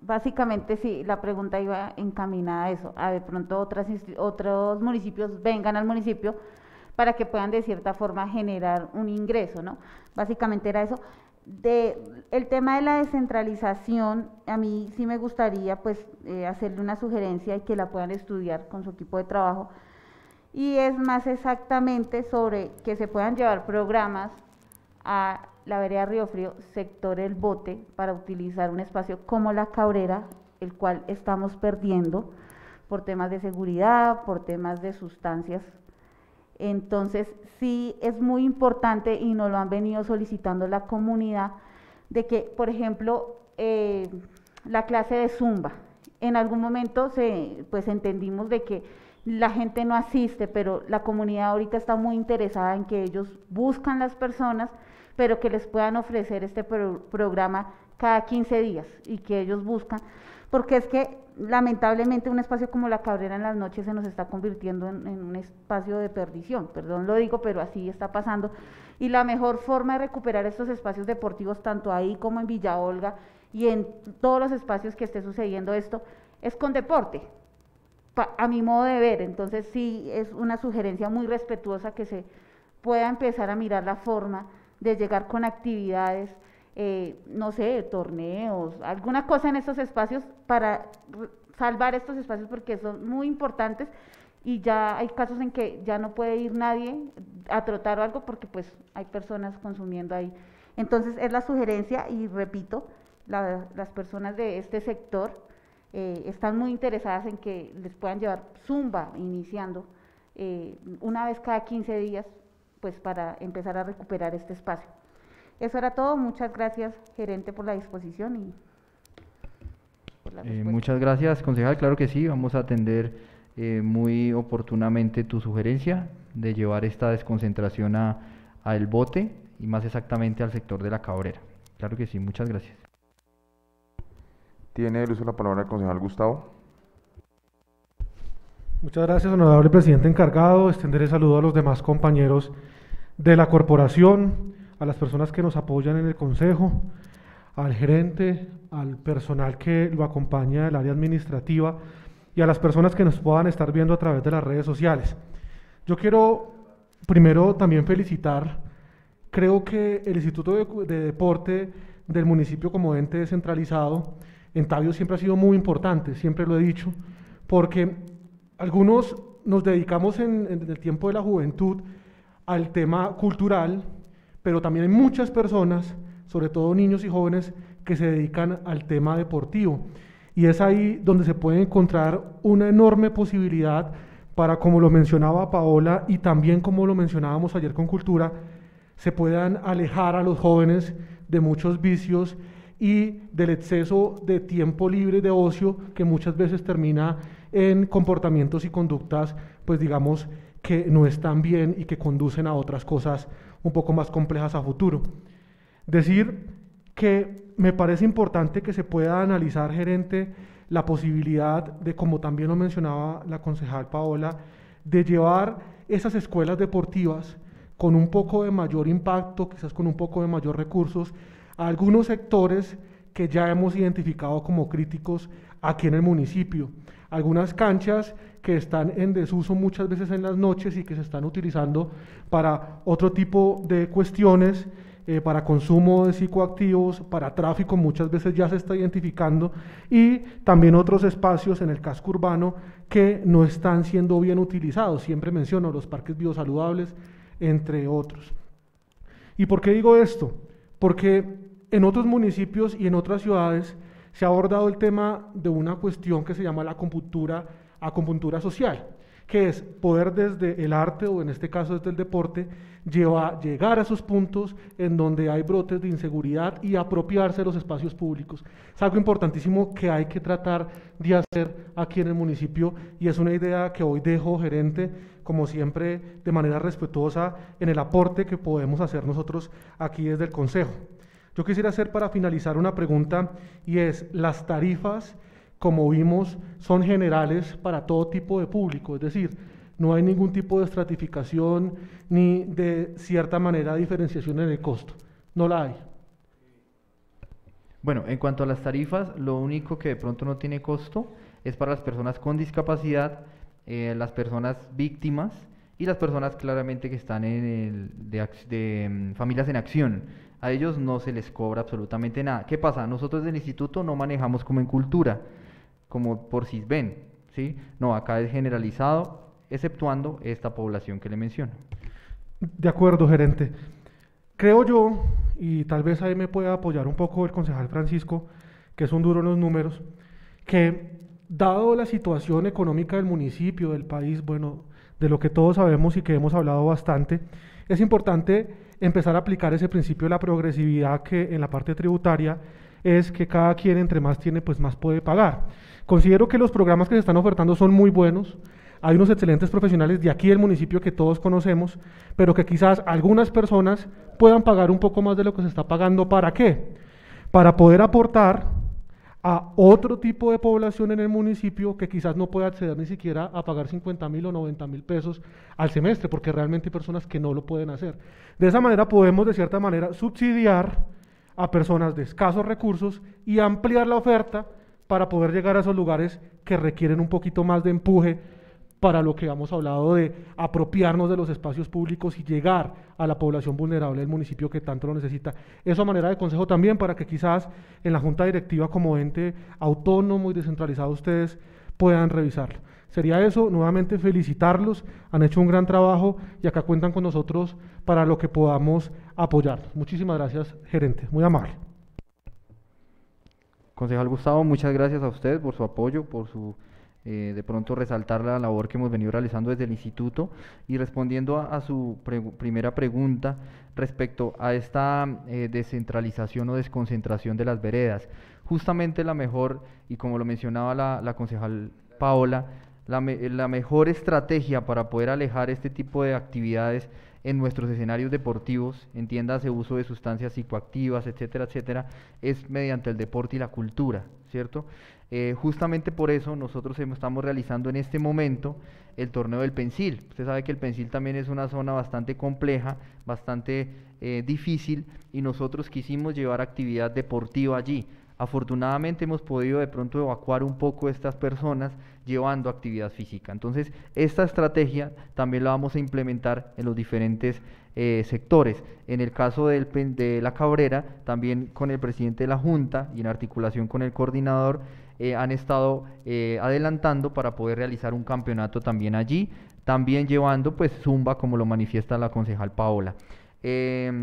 básicamente sí, la pregunta iba encaminada a eso, a de pronto otras, otros municipios vengan al municipio para que puedan de cierta forma generar un ingreso, ¿no? Básicamente era eso. De, el tema de la descentralización, a mí sí me gustaría pues eh, hacerle una sugerencia y que la puedan estudiar con su equipo de trabajo, y es más exactamente sobre que se puedan llevar programas a la vereda Río Frío, sector El Bote, para utilizar un espacio como La Cabrera, el cual estamos perdiendo por temas de seguridad, por temas de sustancias. Entonces, sí es muy importante, y nos lo han venido solicitando la comunidad, de que, por ejemplo, eh, la clase de Zumba, en algún momento se, pues entendimos de que la gente no asiste, pero la comunidad ahorita está muy interesada en que ellos buscan las personas, pero que les puedan ofrecer este pro programa cada quince días, y que ellos buscan, porque es que lamentablemente un espacio como La Cabrera en las noches se nos está convirtiendo en, en un espacio de perdición, perdón lo digo, pero así está pasando, y la mejor forma de recuperar estos espacios deportivos, tanto ahí como en Villa Olga, y en todos los espacios que esté sucediendo esto, es con deporte, pa, a mi modo de ver. Entonces sí es una sugerencia muy respetuosa que se pueda empezar a mirar la forma de llegar con actividades, Eh, no sé, torneos, alguna cosa en estos espacios para salvar estos espacios, porque son muy importantes, y ya hay casos en que ya no puede ir nadie a trotar o algo porque pues hay personas consumiendo ahí. Entonces es la sugerencia, y repito, la, las personas de este sector eh, están muy interesadas en que les puedan llevar Zumba iniciando eh, una vez cada quince días, pues para empezar a recuperar este espacio. Eso era todo. Muchas gracias, gerente, por la disposición y por la eh, muchas gracias, concejal. Claro que sí, vamos a atender eh, muy oportunamente tu sugerencia de llevar esta desconcentración a, a El Bote, y más exactamente al sector de La Cabrera. Claro que sí, muchas gracias. Tiene el uso de la palabra el concejal Gustavo. Muchas gracias, honorable presidente encargado. Extender el saludo a los demás compañeros de la corporación, a las personas que nos apoyan en el consejo, al gerente, al personal que lo acompaña del área administrativa, y a las personas que nos puedan estar viendo a través de las redes sociales. Yo quiero primero también felicitar, creo que el Instituto de, de Deporte del municipio como ente descentralizado en Tabio siempre ha sido muy importante, siempre lo he dicho, porque algunos nos dedicamos en, en el tiempo de la juventud al tema cultural, pero también hay muchas personas, sobre todo niños y jóvenes, que se dedican al tema deportivo, y es ahí donde se puede encontrar una enorme posibilidad para, como lo mencionaba Paola y también como lo mencionábamos ayer con Cultura, se puedan alejar a los jóvenes de muchos vicios y del exceso de tiempo libre de ocio que muchas veces termina en comportamientos y conductas, pues digamos, que no están bien y que conducen a otras cosas un poco más complejas a futuro. Decir que me parece importante que se pueda analizar, gerente, la posibilidad de, como también lo mencionaba la concejal Paola, de llevar esas escuelas deportivas con un poco de mayor impacto, quizás con un poco de mayor recursos, a algunos sectores que ya hemos identificado como críticos aquí en el municipio. Algunas canchas que están en desuso muchas veces en las noches y que se están utilizando para otro tipo de cuestiones, eh, para consumo de psicoactivos, para tráfico, muchas veces ya se está identificando, y también otros espacios en el casco urbano que no están siendo bien utilizados. Siempre menciono los parques biosaludables, entre otros. ¿Y por qué digo esto? Porque en otros municipios y en otras ciudades se ha abordado el tema de una cuestión que se llama la acupuntura, acupuntura social, que es poder desde el arte, o en este caso desde el deporte, llevar, llegar a esos puntos en donde hay brotes de inseguridad y apropiarse de los espacios públicos. Es algo importantísimo que hay que tratar de hacer aquí en el municipio, y es una idea que hoy dejo, gerente, como siempre, de manera respetuosa en el aporte que podemos hacer nosotros aquí desde el Consejo. Yo quisiera hacer para finalizar una pregunta, y es: las tarifas, como vimos, son generales para todo tipo de público, es decir, no hay ningún tipo de estratificación ni de cierta manera diferenciación en el costo, no la hay. Bueno, en cuanto a las tarifas, lo único que de pronto no tiene costo es para las personas con discapacidad, eh, las personas víctimas y las personas claramente que están en el de, de um, familias en acción. A ellos no se les cobra absolutamente nada. ¿Qué pasa? Nosotros del instituto no manejamos como en cultura, como por Sisbén, ¿sí? No, acá es generalizado, exceptuando esta población que le menciono. De acuerdo, gerente. Creo yo, y tal vez ahí me pueda apoyar un poco el concejal Francisco, que es un duro en los números, que dado la situación económica del municipio, del país, bueno, de lo que todos sabemos y que hemos hablado bastante, es importante empezar a aplicar ese principio de la progresividad que en la parte tributaria es que cada quien entre más tiene, pues más puede pagar. Considero que los programas que se están ofertando son muy buenos. Hay unos excelentes profesionales de aquí del municipio que todos conocemos, pero que quizás algunas personas puedan pagar un poco más de lo que se está pagando. ¿Para qué? Para poder aportar a otro tipo de población en el municipio que quizás no pueda acceder ni siquiera a pagar cincuenta mil o noventa mil pesos al semestre, porque realmente hay personas que no lo pueden hacer. De esa manera podemos, de cierta manera, subsidiar a personas de escasos recursos y ampliar la oferta para poder llegar a esos lugares que requieren un poquito más de empuje para lo que hemos hablado de apropiarnos de los espacios públicos y llegar a la población vulnerable del municipio que tanto lo necesita. Eso a manera de consejo también para que quizás en la Junta Directiva como ente autónomo y descentralizado ustedes puedan revisarlo. Sería eso, nuevamente felicitarlos, han hecho un gran trabajo y acá cuentan con nosotros para lo que podamos apoyar. Muchísimas gracias, gerente, muy amable. Concejal Gustavo, muchas gracias a usted por su apoyo, por su Eh, de pronto resaltar la labor que hemos venido realizando desde el instituto y respondiendo a, a su pre primera pregunta respecto a esta eh, descentralización o desconcentración de las veredas. Justamente la mejor, y como lo mencionaba la, la concejal Paola, la, me la mejor estrategia para poder alejar este tipo de actividades en nuestros escenarios deportivos, entiéndase uso de sustancias psicoactivas, etcétera, etcétera, es mediante el deporte y la cultura, ¿cierto? Eh, justamente por eso nosotros estamos realizando en este momento el torneo del Pensil. Usted sabe que el Pensil también es una zona bastante compleja, bastante eh, difícil, y nosotros quisimos llevar actividad deportiva allí. Afortunadamente hemos podido de pronto evacuar un poco a estas personas llevando actividad física. Entonces, esta estrategia también la vamos a implementar en los diferentes eh, sectores. En el caso del, de La Cabrera, también con el presidente de la Junta y en articulación con el coordinador, eh, han estado eh, adelantando para poder realizar un campeonato también allí, también llevando pues zumba, como lo manifiesta la concejal Paola. Eh,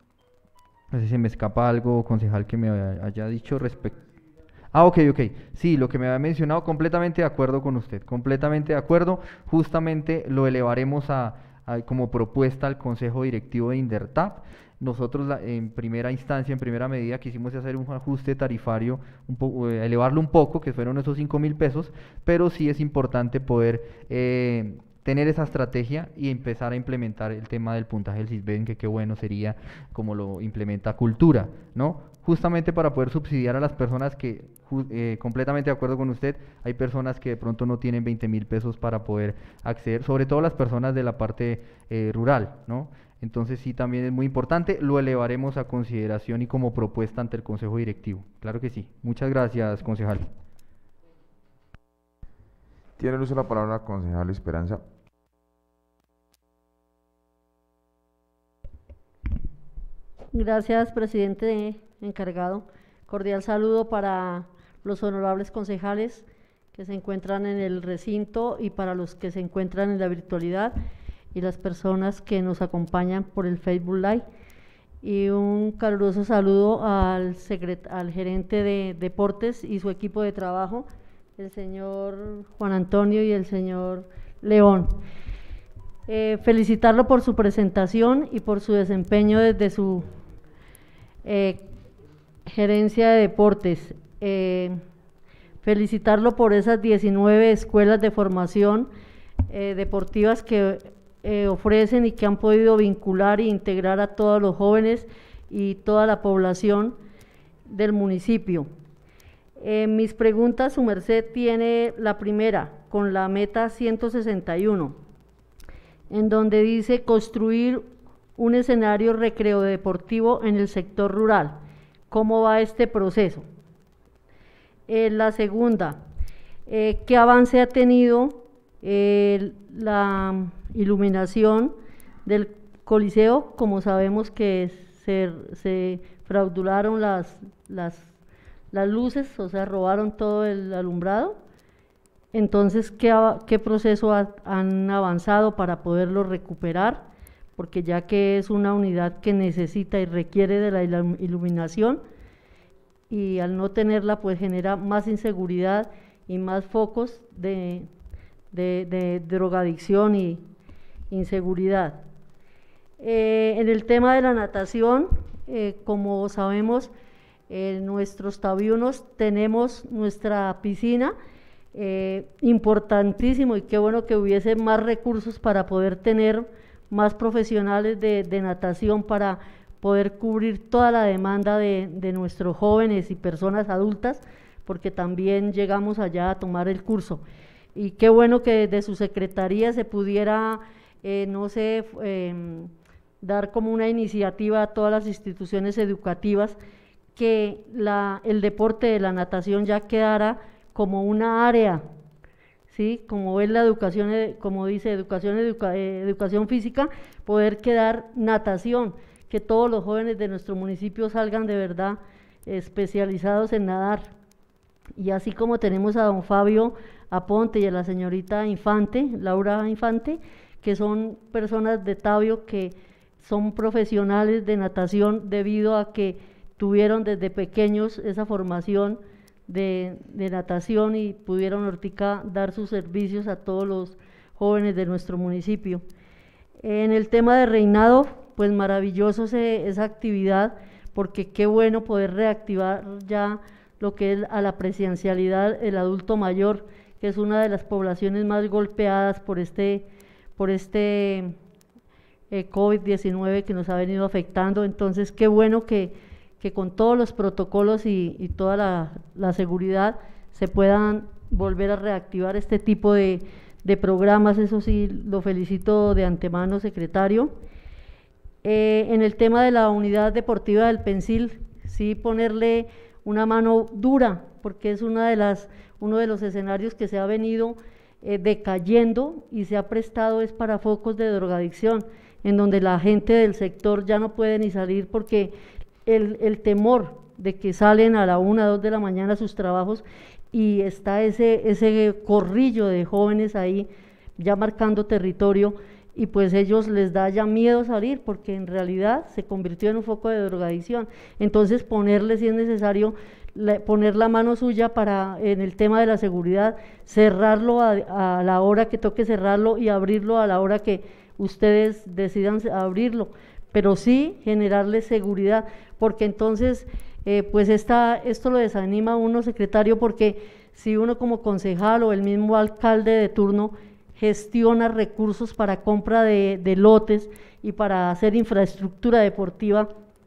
No sé si me escapa algo, concejal, que me haya dicho respecto. Ah, ok, ok. Sí, lo que me había mencionado, completamente de acuerdo con usted, completamente de acuerdo. Justamente lo elevaremos a, a, como propuesta al Consejo Directivo de Indertap. Nosotros la, en primera instancia, en primera medida, quisimos hacer un ajuste tarifario, un poco, eh, elevarlo un poco, que fueron esos cinco mil pesos, pero sí es importante poder eh, tener esa estrategia y empezar a implementar el tema del puntaje del Sisbén, que qué bueno sería como lo implementa Cultura, ¿no? Justamente para poder subsidiar a las personas que, eh, completamente de acuerdo con usted, hay personas que de pronto no tienen veinte mil pesos para poder acceder, sobre todo las personas de la parte eh, rural, ¿no? Entonces sí, también es muy importante, lo elevaremos a consideración y como propuesta ante el Consejo Directivo. Claro que sí. Muchas gracias, concejal. Tiene el uso de la palabra concejal Esperanza. Gracias, presidente encargado. Cordial saludo para los honorables concejales que se encuentran en el recinto y para los que se encuentran en la virtualidad y las personas que nos acompañan por el Facebook Live. Y un caluroso saludo al, al gerente de deportes y su equipo de trabajo, el señor Juan Antonio y el señor León. Eh, felicitarlo por su presentación y por su desempeño desde su eh, gerencia de deportes. Eh, felicitarlo por esas diecinueve escuelas de formación eh, deportivas que eh, ofrecen y que han podido vincular e integrar a todos los jóvenes y toda la población del municipio. Eh, mis preguntas, su merced tiene la primera, con la meta ciento sesenta y uno, en donde dice construir un escenario recreo deportivo en el sector rural. cómo va este proceso. Eh, la segunda, eh, ¿qué avance ha tenido eh, la iluminación del Coliseo? Como sabemos que se, se fraudularon las, las, las luces, o sea, robaron todo el alumbrado. Entonces, ¿qué, qué proceso ha, han avanzado para poderlo recuperar? Porque ya que es una unidad que necesita y requiere de la iluminación, y al no tenerla, pues genera más inseguridad y más focos de, de, de drogadicción y inseguridad. Eh, en el tema de la natación, eh, como sabemos, en nuestros tabiunos tenemos nuestra piscina, eh, importantísimo, y qué bueno que hubiese más recursos para poder tener más profesionales de, de natación para poder cubrir toda la demanda de, de nuestros jóvenes y personas adultas, porque también llegamos allá a tomar el curso. Y qué bueno que desde su secretaría se pudiera, eh, no sé, eh, dar como una iniciativa a todas las instituciones educativas que la, el deporte de la natación ya quedara como una área, ¿sí? Como es la educación, como dice, educación, educa, eh, educación física, poder quedar natación, que todos los jóvenes de nuestro municipio salgan de verdad especializados en nadar. Y así como tenemos a don Fabio Aponte y a la señorita Infante, Laura Infante, que son personas de Tabio que son profesionales de natación debido a que tuvieron desde pequeños esa formación de, de natación y pudieron ahorita dar sus servicios a todos los jóvenes de nuestro municipio. En el tema de reinado, pues maravilloso ese, esa actividad, porque qué bueno poder reactivar ya lo que es a la presencialidad el adulto mayor, que es una de las poblaciones más golpeadas por este, por este eh, COVID diecinueve que nos ha venido afectando. Entonces qué bueno que que con todos los protocolos y, y toda la, la seguridad se puedan volver a reactivar este tipo de, de programas. Eso sí, lo felicito de antemano, secretario. Eh, en el tema de la unidad deportiva del Pensil, sí ponerle una mano dura, porque es una de las, uno de los escenarios que se ha venido eh, decayendo y se ha prestado es para focos de drogadicción, en donde la gente del sector ya no puede ni salir porque El, el temor de que salen a la una, dos de la mañana a sus trabajos y está ese, ese corrillo de jóvenes ahí ya marcando territorio, y pues ellos les da ya miedo salir porque en realidad se convirtió en un foco de drogadicción. Entonces ponerle, si es necesario, la, poner la mano suya para en el tema de la seguridad, cerrarlo a, a la hora que toque cerrarlo y abrirlo a la hora que ustedes decidan abrirlo, pero sí generarle seguridad, porque entonces eh, pues esta, esto lo desanima a uno, secretario, porque si uno como concejal o el mismo alcalde de turno gestiona recursos para compra de, de lotes y para hacer infraestructura deportiva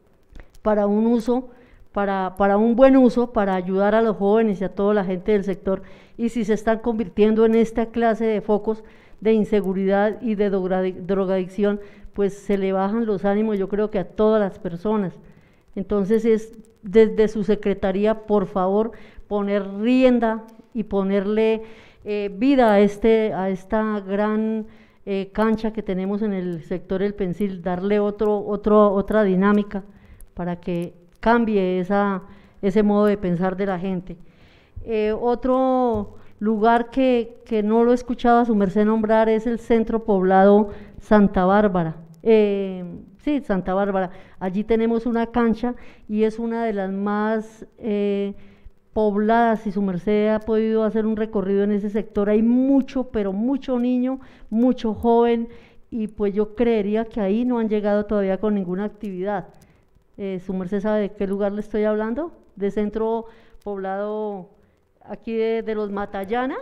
para un uso, para, para un buen uso, para ayudar a los jóvenes y a toda la gente del sector, y si se están convirtiendo en esta clase de focos de inseguridad y de drogadicción, pues se le bajan los ánimos, yo creo que a todas las personas. Entonces es desde su secretaría, por favor, poner rienda y ponerle eh, vida a, este, a esta gran eh, cancha que tenemos en el sector del Pensil, darle otro, otro, otra dinámica para que cambie esa, ese modo de pensar de la gente. Eh, otro lugar que, que no lo he escuchado a su merced nombrar es el Centro Poblado Santa Bárbara. Eh, sí, Santa Bárbara, allí tenemos una cancha y es una de las más eh, pobladas, si su merced ha podido hacer un recorrido en ese sector, hay mucho, pero mucho niño, mucho joven, y pues yo creería que ahí no han llegado todavía con ninguna actividad. Eh, su merced sabe de qué lugar le estoy hablando, de Centro Poblado aquí de, de los Matallana,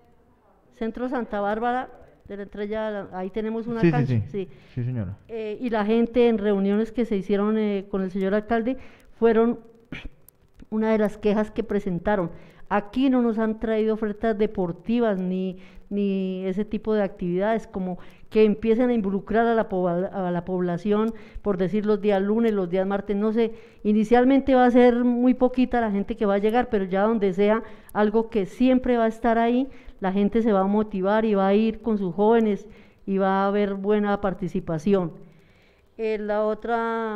Centro Santa Bárbara, de la estrella, ahí tenemos una sí, cancha, sí, sí, sí, sí señora. Eh, y la gente en reuniones que se hicieron eh, con el señor alcalde fueron una de las quejas que presentaron. Aquí no nos han traído ofertas deportivas ni, ni ese tipo de actividades, como que empiecen a involucrar a la, a la población, por decir los días lunes, los días martes, no sé, inicialmente va a ser muy poquita la gente que va a llegar, pero ya donde sea algo que siempre va a estar ahí, la gente se va a motivar y va a ir con sus jóvenes y va a haber buena participación. Eh, la otra,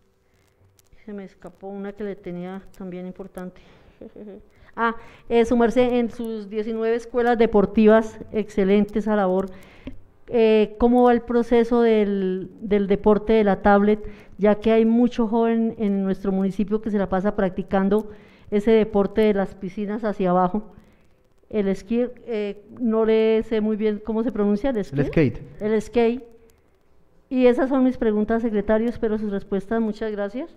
se me escapó una que le tenía también importante. Ah, eh, sumarse en sus diecinueve escuelas deportivas, excelente esa labor. Eh, ¿Cómo va el proceso del, del deporte de la tablet? Ya que hay mucho joven en nuestro municipio que se la pasa practicando ese deporte de las piscinas hacia abajo. El esquí, eh, no le sé muy bien cómo se pronuncia, el esquí. El skate. El skate. Y esas son mis preguntas, secretario, espero sus respuestas, muchas gracias.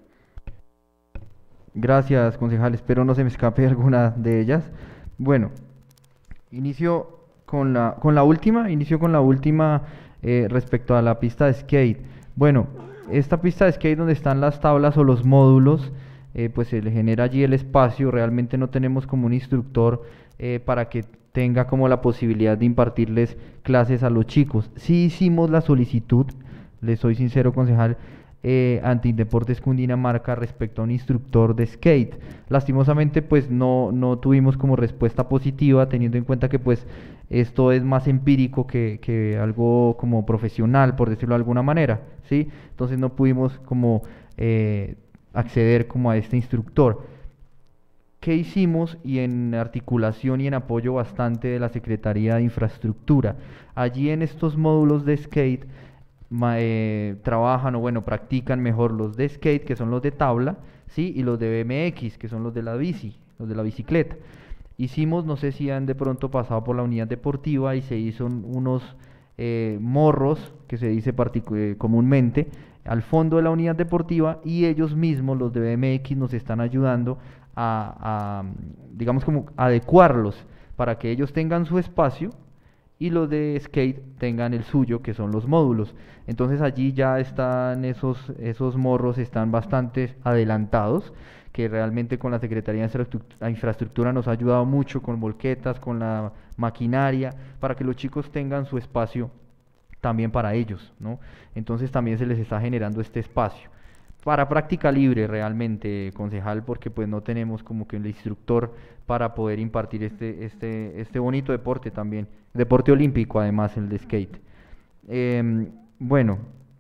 Gracias, concejal, espero no se me escape alguna de ellas. Bueno, inicio con la, con la última, inicio con la última eh, respecto a la pista de skate. Bueno, esta pista de skate donde están las tablas o los módulos, eh, pues se le genera allí el espacio, realmente no tenemos como un instructor eh, para que tenga como la posibilidad de impartirles clases a los chicos. Sí hicimos la solicitud, les soy sincero, concejal, eh, ante Indeportes Cundinamarca respecto a un instructor de skate. Lastimosamente pues no, no tuvimos como respuesta positiva, teniendo en cuenta que pues esto es más empírico que, que algo como profesional, por decirlo de alguna manera, ¿sí? Entonces no pudimos como eh, acceder como a este instructor. ¿Qué hicimos? Y en articulación y en apoyo bastante de la Secretaría de Infraestructura, allí en estos módulos de skate eh, trabajan o bueno, practican mejor los de skate, que son los de tabla, ¿sí? Y los de B M X, que son los de la bici, los de la bicicleta. Hicimos, no sé si han de pronto pasado por la unidad deportiva y se hizo unos eh, morros, que se dice eh, comúnmente, al fondo de la unidad deportiva, y ellos mismos, los de B M X, nos están ayudando a, a digamos como adecuarlos para que ellos tengan su espacio y los de skate tengan el suyo, que son los módulos. Entonces allí ya están esos, esos morros, están bastante adelantados, que realmente con la Secretaría de Infraestructura nos ha ayudado mucho con volquetas, con la maquinaria, para que los chicos tengan su espacio también para ellos, ¿no? Entonces también se les está generando este espacio para práctica libre realmente, concejal, porque pues no tenemos como que el instructor para poder impartir este, este, este bonito deporte también, deporte olímpico además, el de skate. Eh, bueno,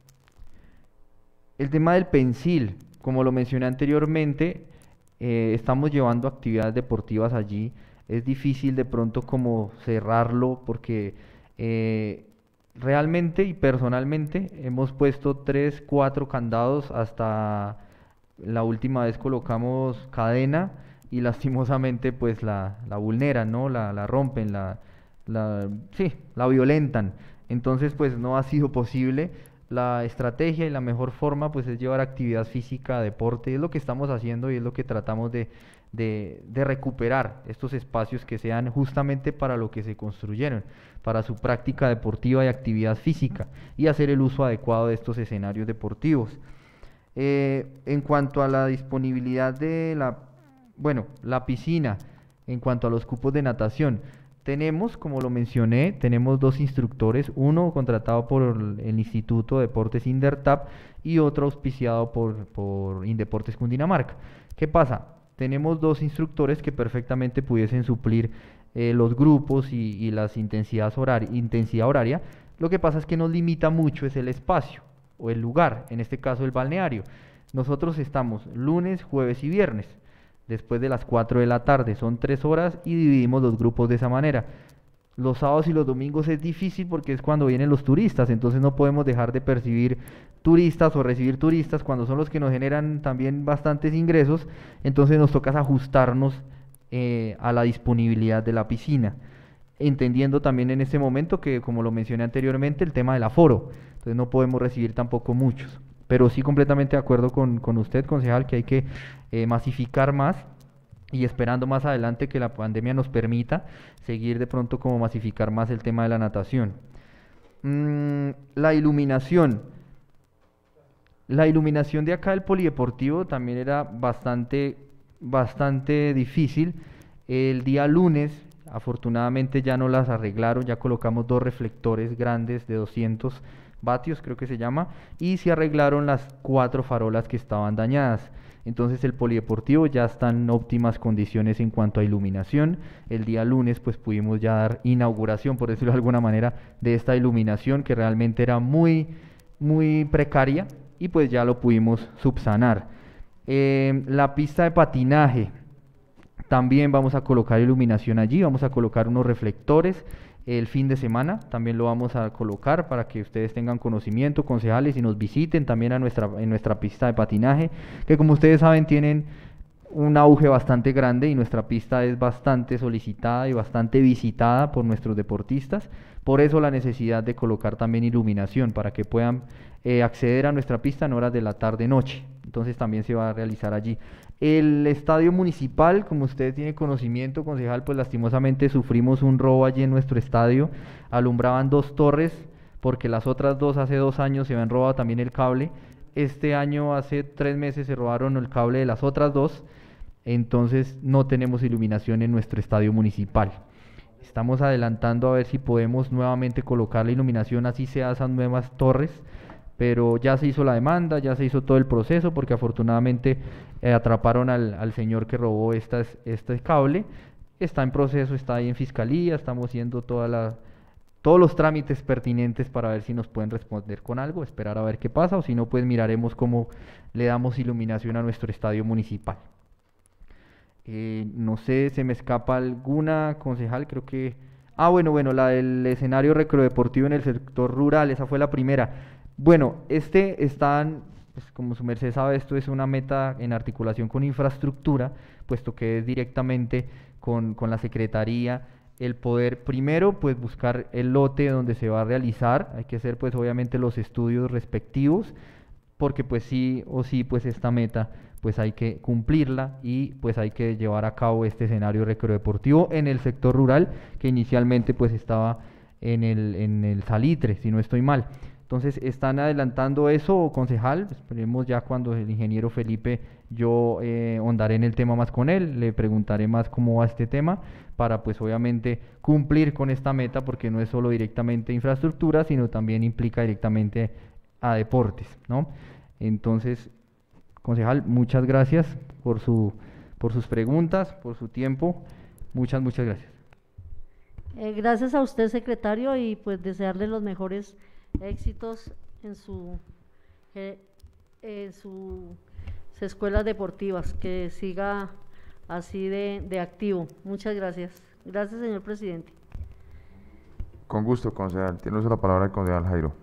el tema del pensil, como lo mencioné anteriormente, eh, estamos llevando actividades deportivas allí. Es difícil de pronto como cerrarlo porque eh, realmente y personalmente hemos puesto tres, cuatro candados, hasta la última vez colocamos cadena y lastimosamente pues la, la vulneran, ¿no? La, la rompen, la, la, sí, la violentan. Entonces pues no ha sido posible. La estrategia y la mejor forma pues es llevar actividad física, deporte, es lo que estamos haciendo y es lo que tratamos de, de, de recuperar estos espacios que sean justamente para lo que se construyeron, para su práctica deportiva y actividad física, y hacer el uso adecuado de estos escenarios deportivos. Eh, en cuanto a la disponibilidad de la, bueno, la piscina, en cuanto a los cupos de natación, tenemos, como lo mencioné, tenemos dos instructores, uno contratado por el Instituto de Deportes Indertap y otro auspiciado por, por Indeportes Cundinamarca. ¿Qué pasa? Tenemos dos instructores que perfectamente pudiesen suplir eh, los grupos y, y las intensidades horari- intensidad horaria. Lo que pasa es que nos limita mucho es el espacio o el lugar, en este caso el balneario. Nosotros estamos lunes, jueves y viernes, después de las cuatro de la tarde, son tres horas y dividimos los grupos de esa manera. Los sábados y los domingos es difícil porque es cuando vienen los turistas, entonces no podemos dejar de percibir turistas o recibir turistas cuando son los que nos generan también bastantes ingresos, entonces nos toca ajustarnos eh, a la disponibilidad de la piscina, entendiendo también en este momento que, como lo mencioné anteriormente, el tema del aforo, entonces no podemos recibir tampoco muchos. Pero sí completamente de acuerdo con, con usted, concejal, que hay que eh, masificar más y esperando más adelante que la pandemia nos permita seguir de pronto como masificar más el tema de la natación. Mm, la iluminación. La iluminación de acá del polideportivo también era bastante, bastante difícil. El día lunes afortunadamente ya no las arreglaron, ya colocamos dos reflectores grandes de doscientos vatios, creo que se llama, y se arreglaron las cuatro farolas que estaban dañadas. Entonces el polideportivo ya está en óptimas condiciones en cuanto a iluminación. El día lunes pues pudimos ya dar inauguración, por decirlo de alguna manera, de esta iluminación que realmente era muy, muy precaria, y pues ya lo pudimos subsanar. Eh, la pista de patinaje, también vamos a colocar iluminación allí, vamos a colocar unos reflectores el fin de semana, también lo vamos a colocar para que ustedes tengan conocimiento, concejales, y nos visiten también a nuestra, en nuestra pista de patinaje, que como ustedes saben tienen un auge bastante grande y nuestra pista es bastante solicitada y bastante visitada por nuestros deportistas. Por eso la necesidad de colocar también iluminación para que puedan eh, acceder a nuestra pista en horas de la tarde-noche. Entonces también se va a realizar allí. El estadio municipal, como usted tiene conocimiento, concejal, pues lastimosamente sufrimos un robo allí en nuestro estadio. Alumbraban dos torres porque las otras dos hace dos años se habían robado también el cable. Este año, hace tres meses, se robaron el cable de las otras dos. Entonces no tenemos iluminación en nuestro estadio municipal. Estamos adelantando a ver si podemos nuevamente colocar la iluminación, así sea esas nuevas torres, pero ya se hizo la demanda, ya se hizo todo el proceso, porque afortunadamente eh, atraparon al, al señor que robó estas, este cable. Está en proceso, está ahí en fiscalía, estamos haciendo toda la, todos los trámites pertinentes para ver si nos pueden responder con algo, esperar a ver qué pasa, o si no, pues miraremos cómo le damos iluminación a nuestro estadio municipal. Eh, no sé, se me escapa alguna, concejal, creo que... Ah, bueno, bueno, la del escenario recreodeportivo en el sector rural, esa fue la primera. Bueno, este están, pues como su merced sabe, esto es una meta en articulación con infraestructura, puesto que es directamente con, con la Secretaría el poder, primero, pues buscar el lote donde se va a realizar. Hay que hacer, pues obviamente, los estudios respectivos, porque pues sí o sí, pues esta meta pues hay que cumplirla, y pues hay que llevar a cabo este escenario recreodeportivo en el sector rural, que inicialmente pues estaba en el, en el Salitre, si no estoy mal. Entonces están adelantando eso, concejal. Esperemos ya cuando el ingeniero Felipe, yo eh, ahondaré en el tema más con él, le preguntaré más cómo va este tema, para pues obviamente cumplir con esta meta, porque no es solo directamente infraestructura, sino también implica directamente a deportes, ¿no? Entonces, concejal, muchas gracias por su por sus preguntas, por su tiempo. Muchas, muchas gracias. Eh, gracias a usted, secretario, y pues desearle los mejores éxitos en su eh, en sus escuelas deportivas, que siga así de, de activo. Muchas gracias. Gracias, señor presidente. Con gusto, concejal. Tiene usted la palabra el concejal Jairo.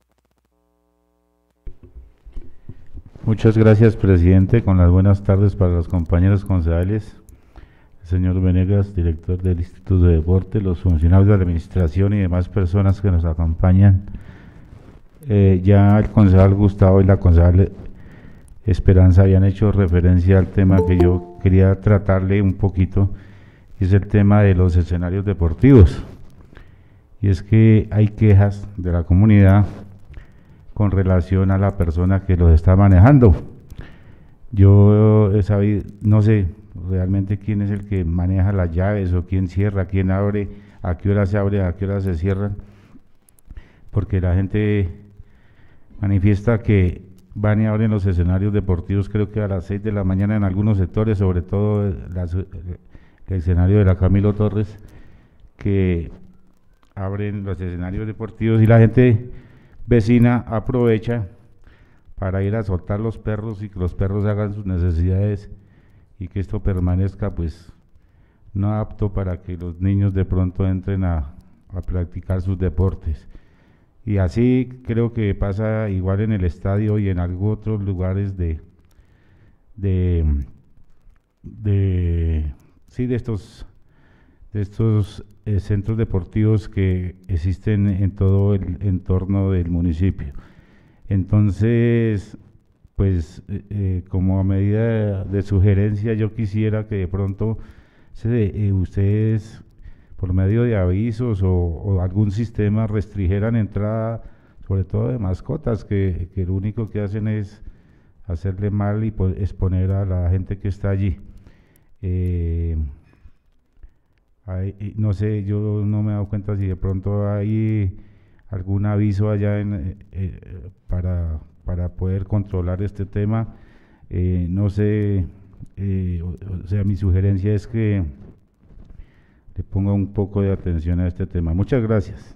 Muchas gracias, presidente. Con las buenas tardes para los compañeros concejales, el señor Venegas, director del Instituto de Deporte, los funcionarios de la administración y demás personas que nos acompañan. Eh, ya el concejal Gustavo y la concejal Esperanza habían hecho referencia al tema que yo quería tratarle un poquito, y es el tema de los escenarios deportivos. Y es que hay quejas de la comunidad con relación a la persona que los está manejando. Yo he sabido, no sé realmente quién es el que maneja las llaves, o quién cierra, quién abre, a qué hora se abre, a qué hora se cierran, porque la gente manifiesta que van y abren los escenarios deportivos, creo que a las seis de la mañana en algunos sectores, sobre todo las, el escenario de la Camilo Torres, que abren los escenarios deportivos, y la gente vecina aprovecha para ir a soltar los perros, y que los perros hagan sus necesidades, y que esto permanezca pues no apto para que los niños de pronto entren a, a practicar sus deportes. Y así creo que pasa igual en el estadio y en algunos otros lugares de de, de sí de estos de estos eh, centros deportivos que existen en todo el entorno del municipio. Entonces, pues eh, como a medida de, de sugerencia, yo quisiera que de pronto se, eh, ustedes, por medio de avisos o, o algún sistema, restringeran entrada, sobre todo de mascotas, que, que lo único que hacen es hacerle mal y exponer a la gente que está allí. Eh, hay, no sé, yo no me he dado cuenta si de pronto hay algún aviso allá en, eh, eh, para, para poder controlar este tema. Eh, no sé, eh, o, o sea, mi sugerencia es que le ponga un poco de atención a este tema. Muchas gracias.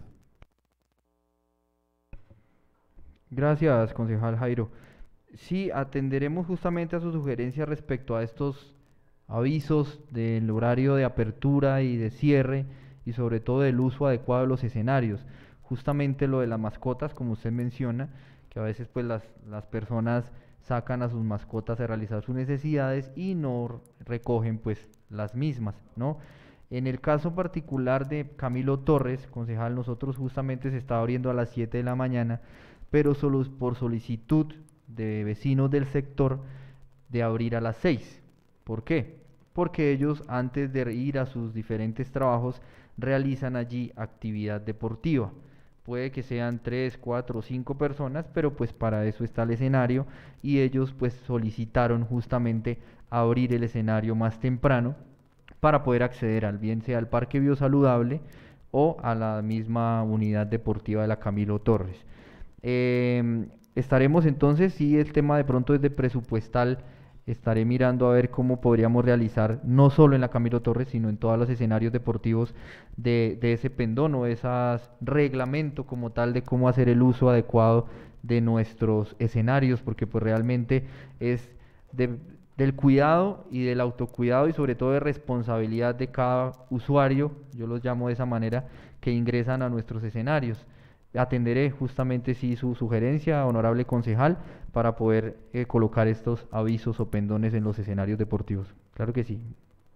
Gracias, concejal Jairo. Sí, atenderemos justamente a su sugerencia respecto a estos avisos del horario de apertura y de cierre y sobre todo del uso adecuado de los escenarios. Justamente lo de las mascotas, como usted menciona, que a veces pues las, las personas sacan a sus mascotas a realizar sus necesidades y no recogen pues las mismas, ¿no? En el caso particular de Camilo Torres, concejal, nosotros justamente se está abriendo a las siete de la mañana, pero solo por solicitud de vecinos del sector de abrir a las seis. ¿Por qué? Porque ellos antes de ir a sus diferentes trabajos realizan allí actividad deportiva. Puede que sean tres, cuatro o cinco personas, pero pues para eso está el escenario y ellos pues solicitaron justamente abrir el escenario más temprano para poder acceder al bien sea al Parque Biosaludable o a la misma unidad deportiva de la Camilo Torres. Eh, estaremos entonces, si el tema de pronto es de presupuestal, estaré mirando a ver cómo podríamos realizar, no solo en la Camilo Torres, sino en todos los escenarios deportivos de, de ese pendón o ese reglamento como tal de cómo hacer el uso adecuado de nuestros escenarios, porque pues realmente es de, del cuidado y del autocuidado y sobre todo de responsabilidad de cada usuario, yo los llamo de esa manera, que ingresan a nuestros escenarios. Atenderé justamente sí su sugerencia, honorable concejal, para poder eh, colocar estos avisos o pendones en los escenarios deportivos. Claro que sí.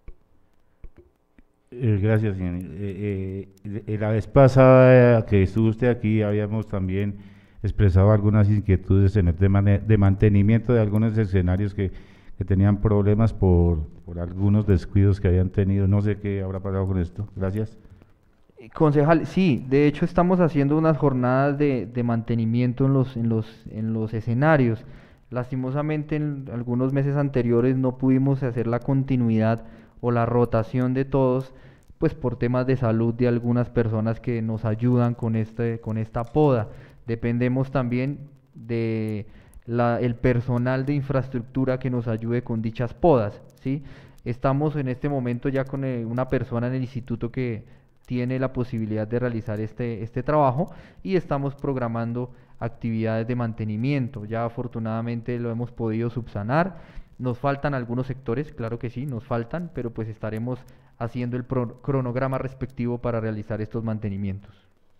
Eh, gracias, señor. Eh, eh, la vez pasada que estuvo usted aquí habíamos también expresado algunas inquietudes en el tema de mantenimiento de algunos escenarios que, que tenían problemas por, por algunos descuidos que habían tenido. No sé qué habrá pasado con esto. Gracias. Concejal, sí, de hecho estamos haciendo unas jornadas de, de mantenimiento en los, en, los, en los escenarios. Lastimosamente en algunos meses anteriores no pudimos hacer la continuidad o la rotación de todos, pues por temas de salud de algunas personas que nos ayudan con, este, con esta poda. Dependemos también de la, el personal de infraestructura que nos ayude con dichas podas, ¿sí? Estamos en este momento ya con eh, una persona en el instituto que tiene la posibilidad de realizar este, este trabajo y estamos programando actividades de mantenimiento. Ya afortunadamente lo hemos podido subsanar. Nos faltan algunos sectores, claro que sí, nos faltan, pero pues estaremos haciendo el pro cronograma respectivo para realizar estos mantenimientos.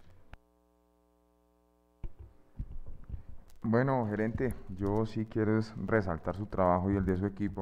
Bueno, gerente, yo sí quiero resaltar su trabajo y el de su equipo.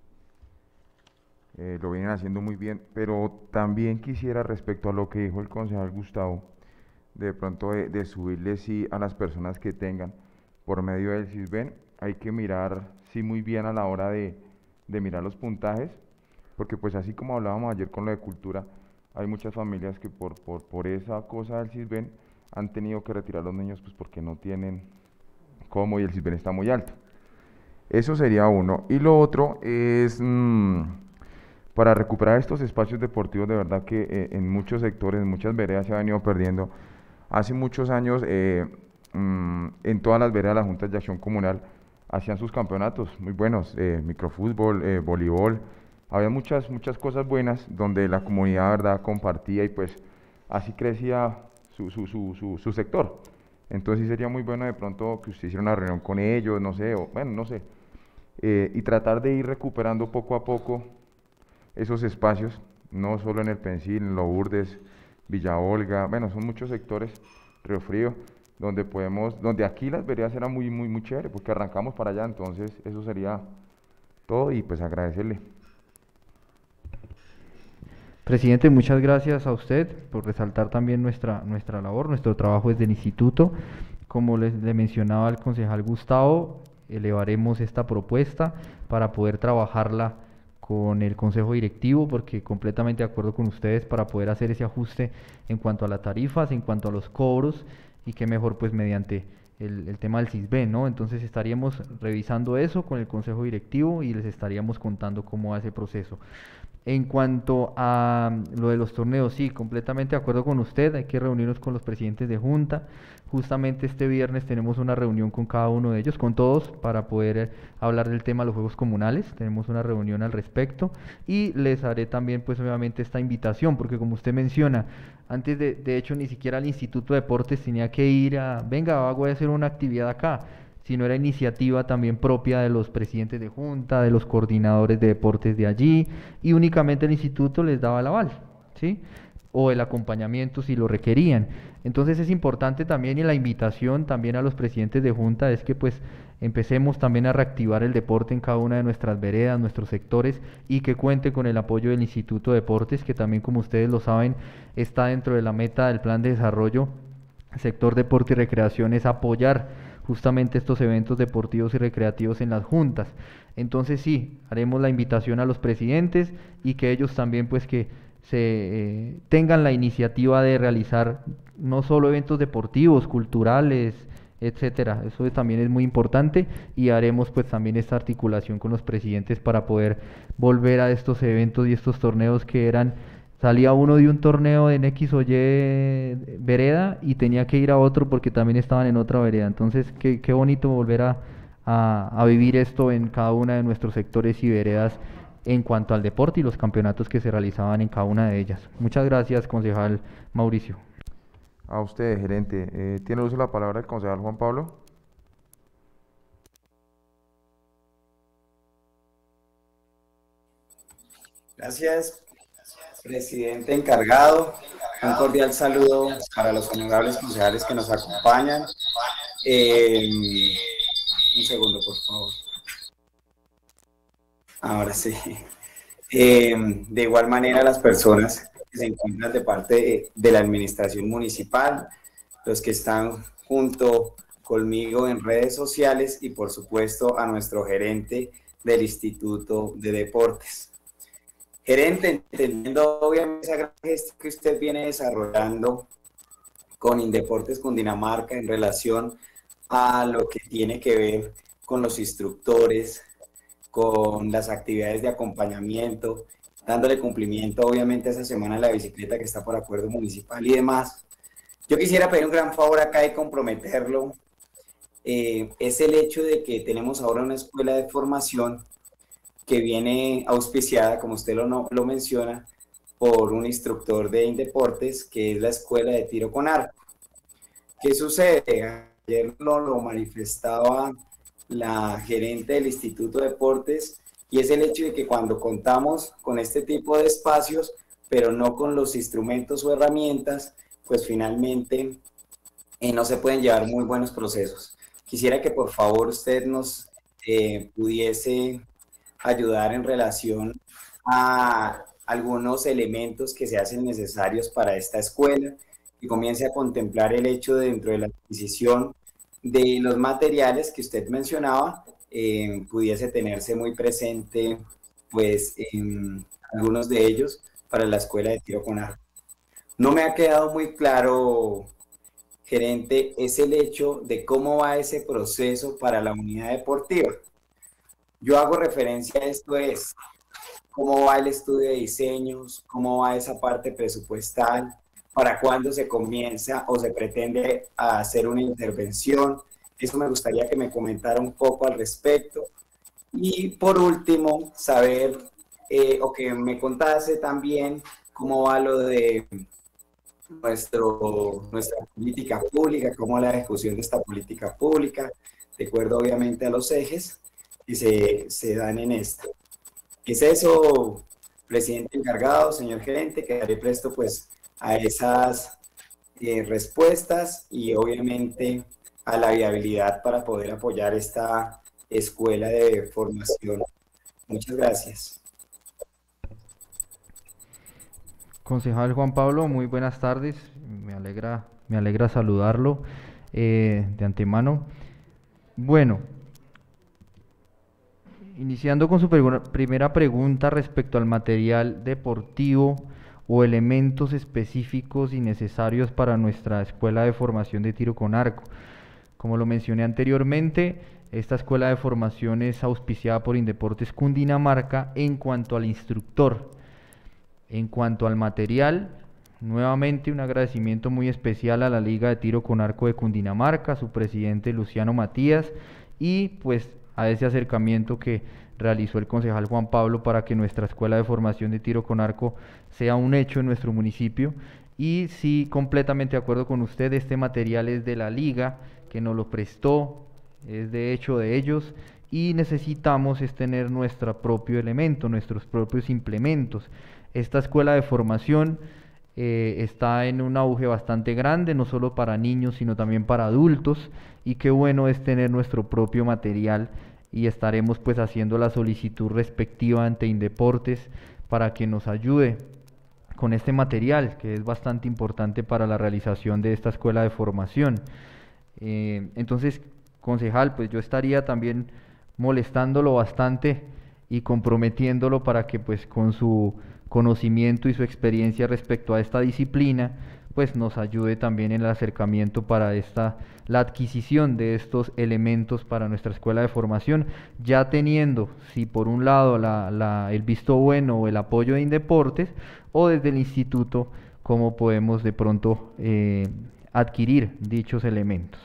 Eh, lo vienen haciendo muy bien, pero también quisiera, respecto a lo que dijo el concejal Gustavo, de pronto de, de subirle sí a las personas que tengan por medio del SISBEN, hay que mirar sí muy bien a la hora de, de mirar los puntajes, porque pues así como hablábamos ayer con lo de cultura, hay muchas familias que por, por, por esa cosa del SISBEN han tenido que retirar a los niños pues porque no tienen cómo y el SISBEN está muy alto. Eso sería uno. Y lo otro es... Mmm, para recuperar estos espacios deportivos, de verdad que eh, en muchos sectores, en muchas veredas se ha venido perdiendo. Hace muchos años, eh, mmm, en todas las veredas, las juntas de acción comunal hacían sus campeonatos muy buenos, eh, microfútbol, eh, voleibol, había muchas, muchas cosas buenas donde la comunidad, verdad, compartía y pues así crecía su, su, su, su, su sector. Entonces sí sería muy bueno de pronto que usted hiciera una reunión con ellos, no sé, o, bueno, no sé, eh, y tratar de ir recuperando poco a poco esos espacios, no solo en el Pensil, en Lourdes, Villa Olga, bueno, son muchos sectores, Río Frío, donde podemos, donde aquí las veredas eran muy, muy, muy chévere, porque arrancamos para allá, entonces eso sería todo y pues agradecerle. Presidente, muchas gracias a usted por resaltar también nuestra, nuestra labor, nuestro trabajo desde el instituto. Como les, le mencionaba el concejal Gustavo, elevaremos esta propuesta para poder trabajarla con el consejo directivo, porque completamente de acuerdo con ustedes para poder hacer ese ajuste en cuanto a las tarifas, en cuanto a los cobros, y que mejor pues mediante el, el tema del CISBEN, ¿no? Entonces estaríamos revisando eso con el consejo directivo y les estaríamos contando cómo va ese proceso. En cuanto a lo de los torneos, sí, completamente de acuerdo con usted, hay que reunirnos con los presidentes de junta. Justamente este viernes tenemos una reunión con cada uno de ellos, con todos, para poder eh, hablar del tema de los juegos comunales. Tenemos una reunión al respecto y les haré también, pues obviamente, esta invitación, porque como usted menciona, antes de, de hecho ni siquiera el Instituto de Deportes tenía que ir a, venga, voy a hacer una actividad acá, sino era iniciativa también propia de los presidentes de junta, de los coordinadores de deportes de allí, y únicamente el instituto les daba el aval, ¿sí? O el acompañamiento si lo requerían. Entonces es importante también, y la invitación también a los presidentes de junta es que pues empecemos también a reactivar el deporte en cada una de nuestras veredas, nuestros sectores, y que cuente con el apoyo del Instituto de Deportes, que también, como ustedes lo saben, está dentro de la meta del plan de desarrollo sector deporte y recreación, es apoyar justamente estos eventos deportivos y recreativos en las juntas. Entonces sí, haremos la invitación a los presidentes y que ellos también pues que se eh, tengan la iniciativa de realizar no solo eventos deportivos, culturales, etcétera. Eso también es muy importante, y haremos pues también esta articulación con los presidentes para poder volver a estos eventos y estos torneos que eran, salía uno de un torneo en X o Y vereda y tenía que ir a otro porque también estaban en otra vereda. Entonces, qué, qué bonito volver a, a, a vivir esto en cada una de nuestros sectores y veredas en cuanto al deporte y los campeonatos que se realizaban en cada una de ellas. Muchas gracias, concejal Mauricio. A usted, gerente. Eh, ¿Tiene uso de la palabra el concejal Juan Pablo? Gracias, presidente encargado. Un cordial saludo para los honorables concejales que nos acompañan. Eh, un segundo, por favor. Ahora sí. Eh, de igual manera, las personas que se encuentran de parte de, de la administración municipal, los que están junto conmigo en redes sociales y, por supuesto, a nuestro gerente del Instituto de Deportes. Gerente, entendiendo obviamente esa gran gestión que usted viene desarrollando con Indeportes Cundinamarca en relación a lo que tiene que ver con los instructores, con las actividades de acompañamiento, dándole cumplimiento obviamente a esa semana de la bicicleta que está por acuerdo municipal y demás. Yo quisiera pedir un gran favor acá y comprometerlo. Eh, es el hecho de que tenemos ahora una escuela de formación que viene auspiciada, como usted lo, no, lo menciona, por un instructor de Indeportes, que es la Escuela de Tiro con Arco. ¿Qué sucede? Ayer lo, lo manifestaba la gerente del Instituto de Deportes, y es el hecho de que cuando contamos con este tipo de espacios, pero no con los instrumentos o herramientas, pues finalmente eh, no se pueden llevar muy buenos procesos. Quisiera que por favor usted nos eh, pudiese ayudar en relación a algunos elementos que se hacen necesarios para esta escuela, y comience a contemplar el hecho de, dentro de la adquisición de los materiales que usted mencionaba, eh, pudiese tenerse muy presente pues en algunos de ellos para la escuela de tiro con arco. No me ha quedado muy claro, gerente, es el hecho de cómo va ese proceso para la unidad deportiva. Yo hago referencia a esto, es cómo va el estudio de diseños, cómo va esa parte presupuestal, para cuándo se comienza o se pretende hacer una intervención. Eso me gustaría que me comentara un poco al respecto. Y por último, saber eh, o que me contase también cómo va lo de nuestro, nuestra política pública, cómo va la ejecución de esta política pública, de acuerdo obviamente a los ejes que se, se dan en esta. ¿Es eso, presidente encargado, señor gerente? Quedaré presto pues a esas eh, respuestas y obviamente a la viabilidad para poder apoyar esta escuela de formación. Muchas gracias. Concejal Juan Pablo, muy buenas tardes. Me alegra, me alegra saludarlo eh, de antemano. Bueno, iniciando con su primera pregunta respecto al material deportivo o elementos específicos y necesarios para nuestra escuela de formación de tiro con arco. Como lo mencioné anteriormente, esta escuela de formación es auspiciada por Indeportes Cundinamarca en cuanto al instructor. En cuanto al material, nuevamente un agradecimiento muy especial a la Liga de Tiro con Arco de Cundinamarca, a su presidente Luciano Matías, y pues a ese acercamiento que realizó el concejal Juan Pablo para que nuestra escuela de formación de tiro con arco sea un hecho en nuestro municipio. Y sí, completamente de acuerdo con usted, este material es de la Liga, que nos lo prestó, es de hecho de ellos, y necesitamos es tener nuestro propio elemento, nuestros propios implementos. Esta escuela de formación eh, está en un auge bastante grande, no solo para niños, sino también para adultos, y qué bueno es tener nuestro propio material, y estaremos pues haciendo la solicitud respectiva ante Indeportes para que nos ayude con este material, que es bastante importante para la realización de esta escuela de formación. Eh, entonces, concejal, pues yo estaría también molestándolo bastante y comprometiéndolo para que pues con su conocimiento y su experiencia respecto a esta disciplina pues nos ayude también en el acercamiento para esta la adquisición de estos elementos para nuestra escuela de formación, ya teniendo si por un lado la, la, el visto bueno o el apoyo de Indeportes, o desde el instituto cómo podemos de pronto eh, adquirir dichos elementos.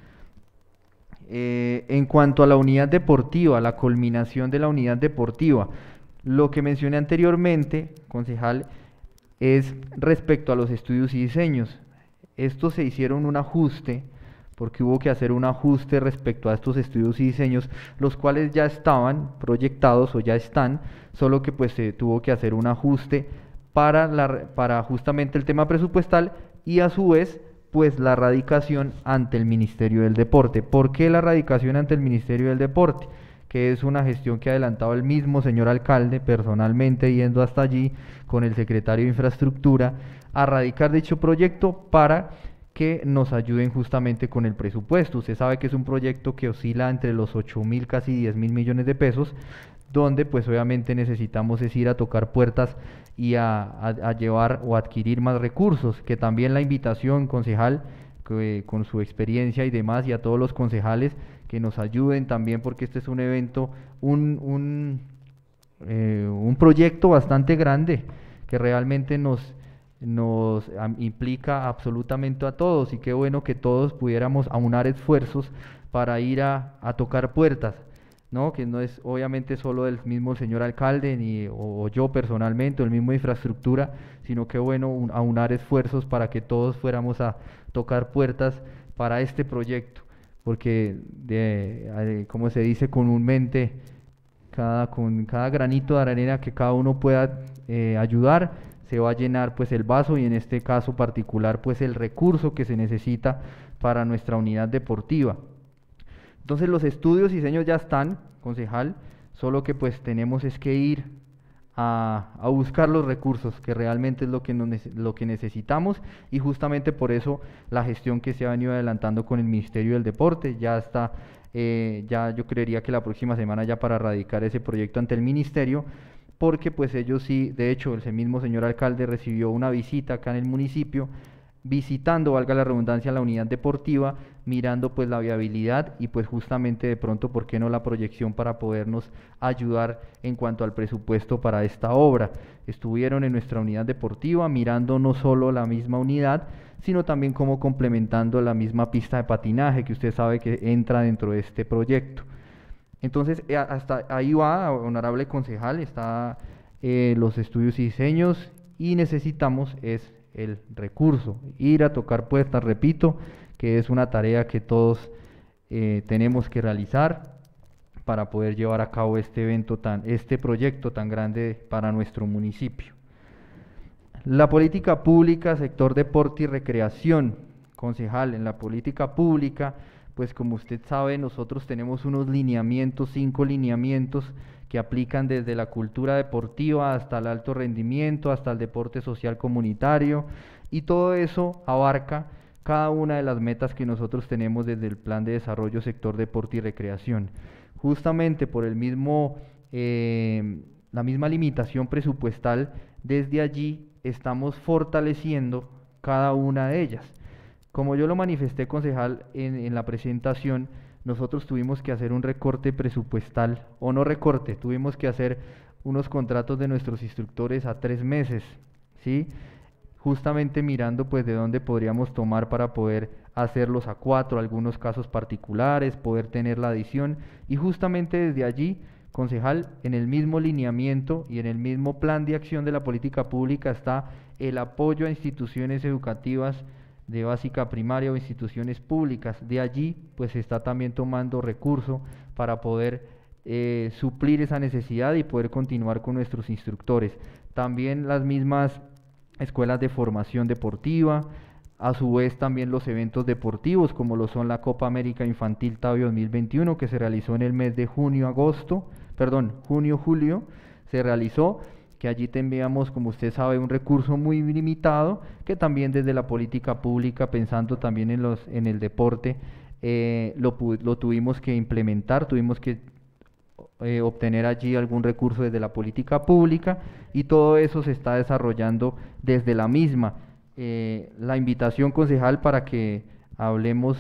Eh, en cuanto a la unidad deportiva, la culminación de la unidad deportiva, lo que mencioné anteriormente, concejal, es respecto a los estudios y diseños. Estos se hicieron un ajuste, porque hubo que hacer un ajuste respecto a estos estudios y diseños, los cuales ya estaban proyectados o ya están, solo que pues se tuvo que hacer un ajuste para, la, para justamente el tema presupuestal y a su vez pues la radicación ante el Ministerio del Deporte. ¿Por qué la radicación ante el Ministerio del Deporte? Que es una gestión que ha adelantado el mismo señor alcalde, personalmente yendo hasta allí con el secretario de Infraestructura, a radicar dicho proyecto para que nos ayuden justamente con el presupuesto. Usted sabe que es un proyecto que oscila entre los ocho mil, casi diez mil millones de pesos, donde pues obviamente necesitamos es ir a tocar puertas y a, a, a llevar o adquirir más recursos, que también la invitación, concejal, que, con su experiencia y demás, y a todos los concejales que nos ayuden también, porque este es un evento, un, un, eh, un proyecto bastante grande, que realmente nos, nos um, implica absolutamente a todos, y qué bueno que todos pudiéramos aunar esfuerzos para ir a, a tocar puertas, ¿no? Que no es obviamente solo del mismo señor alcalde ni, o, o yo personalmente o el mismo infraestructura, sino que bueno un, aunar esfuerzos para que todos fuéramos a tocar puertas para este proyecto, porque de, de, como se dice comúnmente, cada, con cada granito de arena que cada uno pueda eh, ayudar, se va a llenar pues el vaso, y en este caso particular pues el recurso que se necesita para nuestra unidad deportiva. Entonces los estudios y diseños ya están, concejal, solo que pues tenemos es que ir a, a buscar los recursos, que realmente es lo que, nos, lo que necesitamos, y justamente por eso la gestión que se ha venido adelantando con el Ministerio del Deporte ya está, eh, ya yo creería que la próxima semana ya para radicar ese proyecto ante el Ministerio, porque pues ellos sí, de hecho el mismo señor alcalde recibió una visita acá en el municipio, visitando, valga la redundancia, la unidad deportiva, mirando pues la viabilidad y pues justamente de pronto, ¿por qué no la proyección para podernos ayudar en cuanto al presupuesto para esta obra? Estuvieron en nuestra unidad deportiva mirando no solo la misma unidad, sino también como complementando la misma pista de patinaje que usted sabe que entra dentro de este proyecto. Entonces, hasta ahí va, honorable concejal, está eh, los estudios y diseños, y necesitamos es el recurso, ir a tocar puertas, repito, que es una tarea que todos eh, tenemos que realizar para poder llevar a cabo este evento tan, este proyecto tan grande para nuestro municipio. La política pública, sector deporte y recreación, concejal, en la política pública, pues como usted sabe, nosotros tenemos unos lineamientos, cinco lineamientos que aplican desde la cultura deportiva hasta el alto rendimiento, hasta el deporte social comunitario, y todo eso abarca cada una de las metas que nosotros tenemos desde el Plan de Desarrollo Sector Deporte y Recreación. Justamente por el mismo, eh, la misma limitación presupuestal, desde allí estamos fortaleciendo cada una de ellas. como yo lo manifesté, concejal, en, en la presentación, nosotros tuvimos que hacer un recorte presupuestal, o no recorte, tuvimos que hacer unos contratos de nuestros instructores a tres meses, ¿sí? Justamente mirando pues de dónde podríamos tomar para poder hacerlos a cuatro, algunos casos particulares, poder tener la adición, y justamente desde allí, concejal, en el mismo lineamiento y en el mismo plan de acción de la política pública está el apoyo a instituciones educativas de básica primaria o instituciones públicas. De allí pues se está también tomando recurso para poder eh, suplir esa necesidad y poder continuar con nuestros instructores. También las mismas escuelas de formación deportiva, a su vez también los eventos deportivos como lo son la Copa América Infantil Tabio dos mil veintiuno, que se realizó en el mes de junio, agosto, perdón, junio, julio, se realizó, que allí teníamos, como usted sabe, un recurso muy limitado, que también desde la política pública, pensando también en, los, en el deporte, eh, lo, lo tuvimos que implementar, tuvimos que eh, obtener allí algún recurso desde la política pública, y todo eso se está desarrollando desde la misma. Eh, la invitación, concejal, para que hablemos,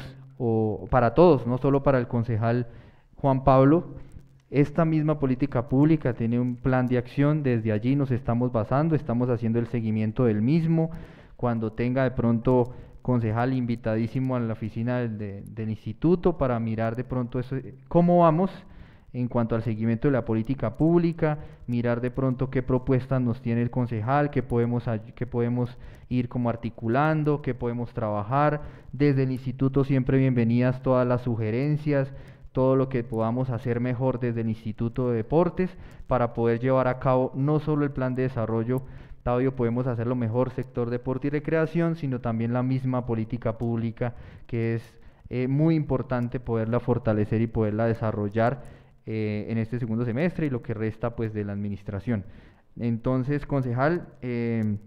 o para todos, no solo para el concejal Juan Pablo. Esta misma política pública tiene un plan de acción, desde allí nos estamos basando, estamos haciendo el seguimiento del mismo. Cuando tenga de pronto, concejal, invitadísimo a la oficina del, de, del instituto para mirar de pronto eso, cómo vamos en cuanto al seguimiento de la política pública, mirar de pronto qué propuestas nos tiene el concejal, qué podemos, qué podemos ir como articulando, qué podemos trabajar. Desde el instituto siempre bienvenidas todas las sugerencias, todo lo que podamos hacer mejor desde el Instituto de Deportes para poder llevar a cabo no solo el plan de desarrollo, Tabio, podemos hacerlo mejor, sector deporte y recreación, sino también la misma política pública, que es eh, muy importante poderla fortalecer y poderla desarrollar eh, en este segundo semestre y lo que resta pues de la administración. Entonces, concejal, eh,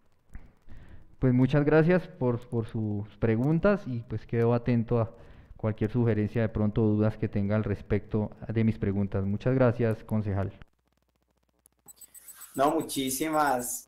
pues muchas gracias por, por sus preguntas, y pues quedo atento a cualquier sugerencia, de pronto dudas que tenga al respecto de mis preguntas. Muchas gracias, concejal. No, muchísimas.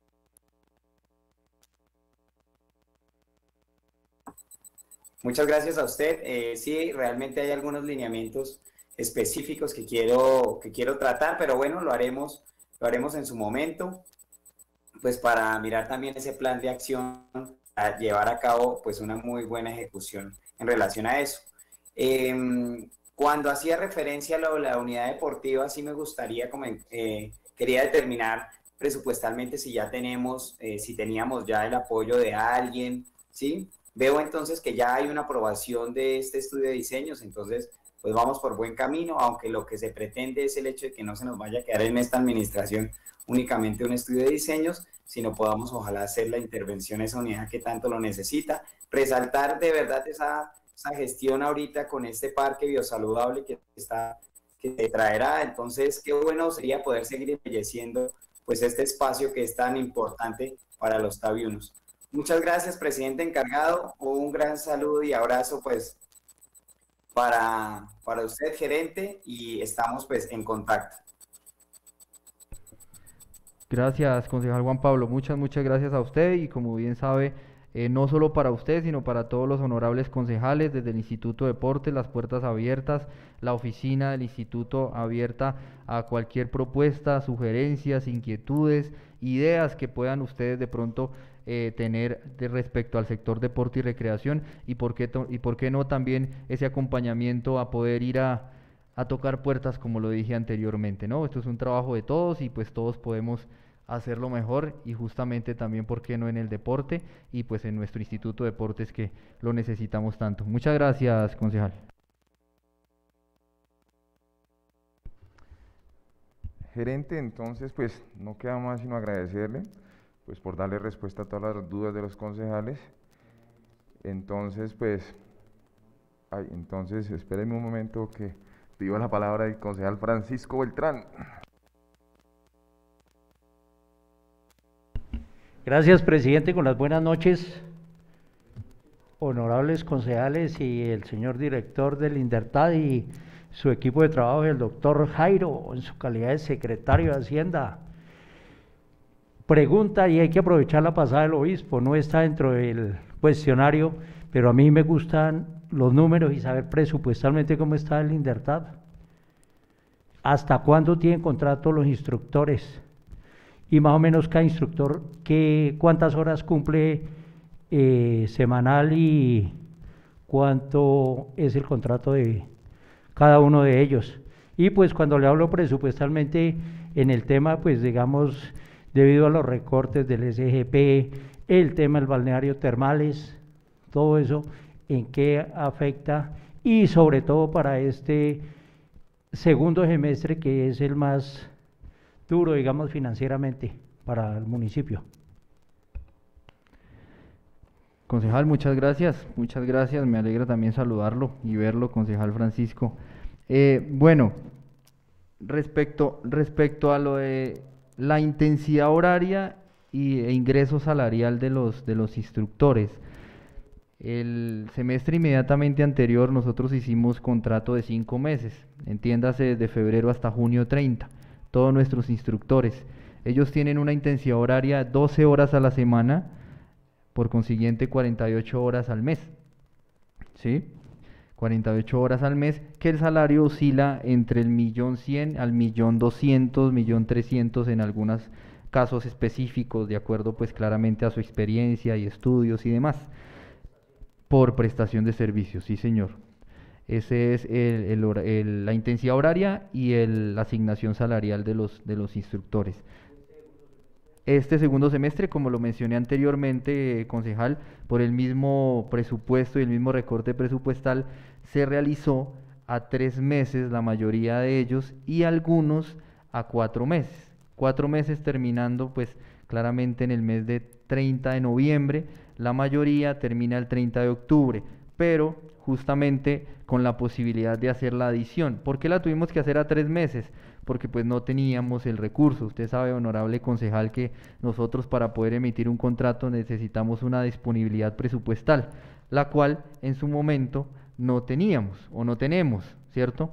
Muchas gracias a usted. Eh, sí, realmente hay algunos lineamientos específicos que quiero, que quiero tratar, pero bueno, lo haremos, lo haremos en su momento, pues para mirar también ese plan de acción, a llevar a cabo pues una muy buena ejecución en relación a eso. Eh, cuando hacía referencia a la, la unidad deportiva, sí me gustaría, como, eh, quería determinar presupuestalmente si ya tenemos, eh, si teníamos ya el apoyo de alguien, ¿sí? Veo entonces que ya hay una aprobación de este estudio de diseños, entonces pues vamos por buen camino, aunque lo que se pretende es el hecho de que no se nos vaya a quedar en esta administración únicamente un estudio de diseños, sino podamos ojalá hacer la intervención a esa unidad que tanto lo necesita. Resaltar de verdad esa, esa gestión ahorita con este parque biosaludable que está, que te traerá, entonces qué bueno sería poder seguir embelleciendo pues este espacio que es tan importante para los tabiunos. Muchas gracias, presidente encargado, un gran saludo y abrazo pues para, para usted, gerente, y estamos pues en contacto. Gracias, concejal Juan Pablo, muchas, muchas gracias a usted, y como bien sabe, eh, no solo para usted, sino para todos los honorables concejales, desde el Instituto de Deportes, las puertas abiertas, la oficina del Instituto abierta a cualquier propuesta, sugerencias, inquietudes, ideas que puedan ustedes de pronto eh, tener de respecto al sector deporte y recreación, y por qué, y por qué no también ese acompañamiento a poder ir a a tocar puertas, como lo dije anteriormente, ¿no? Esto es un trabajo de todos, y pues todos podemos hacerlo mejor, y justamente también, ¿por qué no en el deporte? Y pues en nuestro Instituto de Deportes, que lo necesitamos tanto. Muchas gracias, concejal. Gerente, entonces pues no queda más sino agradecerle pues por darle respuesta a todas las dudas de los concejales. Entonces pues, ay, entonces espérenme un momento que pido la palabra del concejal Francisco Beltrán. Gracias, presidente, con las buenas noches, honorables concejales y el señor director del INDERTAD y su equipo de trabajo, el doctor Jairo, en su calidad de secretario de Hacienda. Pregunta, y hay que aprovechar la pasada del obispo, no está dentro del cuestionario, pero a mí me gustan los números y saber presupuestalmente cómo está el INDERTAD. ¿Hasta cuándo tienen contrato los instructores? Y más o menos cada instructor, ¿qué, cuántas horas cumple eh, semanal y cuánto es el contrato de cada uno de ellos? Y pues cuando le hablo presupuestalmente en el tema, pues digamos, debido a los recortes del S G P, el tema del balneario termales, todo eso, en qué afecta, y sobre todo para este segundo semestre, que es el más duro, digamos, financieramente para el municipio. Concejal, muchas gracias, muchas gracias, me alegra también saludarlo y verlo, concejal Francisco. Eh, bueno, respecto, respecto a lo de la intensidad horaria y, e ingreso salarial de los, de los instructores, el semestre inmediatamente anterior nosotros hicimos contrato de cinco meses, entiéndase desde febrero hasta junio treinta, todos nuestros instructores, ellos tienen una intensidad horaria de doce horas a la semana, por consiguiente cuarenta y ocho horas al mes, ¿sí? cuarenta y ocho horas al mes, que el salario oscila entre el millón cien al millón doscientos, millón trescientos en algunos casos específicos, de acuerdo pues claramente a su experiencia y estudios y demás, por prestación de servicios, sí señor. Ese es el, el, el, la intensidad horaria y el, la asignación salarial de los, de los instructores. Este segundo semestre, como lo mencioné anteriormente, eh, concejal, por el mismo presupuesto y el mismo recorte presupuestal, se realizó a tres meses la mayoría de ellos y algunos a cuatro meses. Cuatro meses terminando pues claramente en el mes de treinta de noviembre, la mayoría termina el treinta de octubre, pero justamente con la posibilidad de hacer la adición. ¿Por qué la tuvimos que hacer a tres meses? Porque pues no teníamos el recurso. Usted sabe, honorable concejal, que nosotros para poder emitir un contrato necesitamos una disponibilidad presupuestal, la cual en su momento no teníamos o no tenemos, ¿cierto?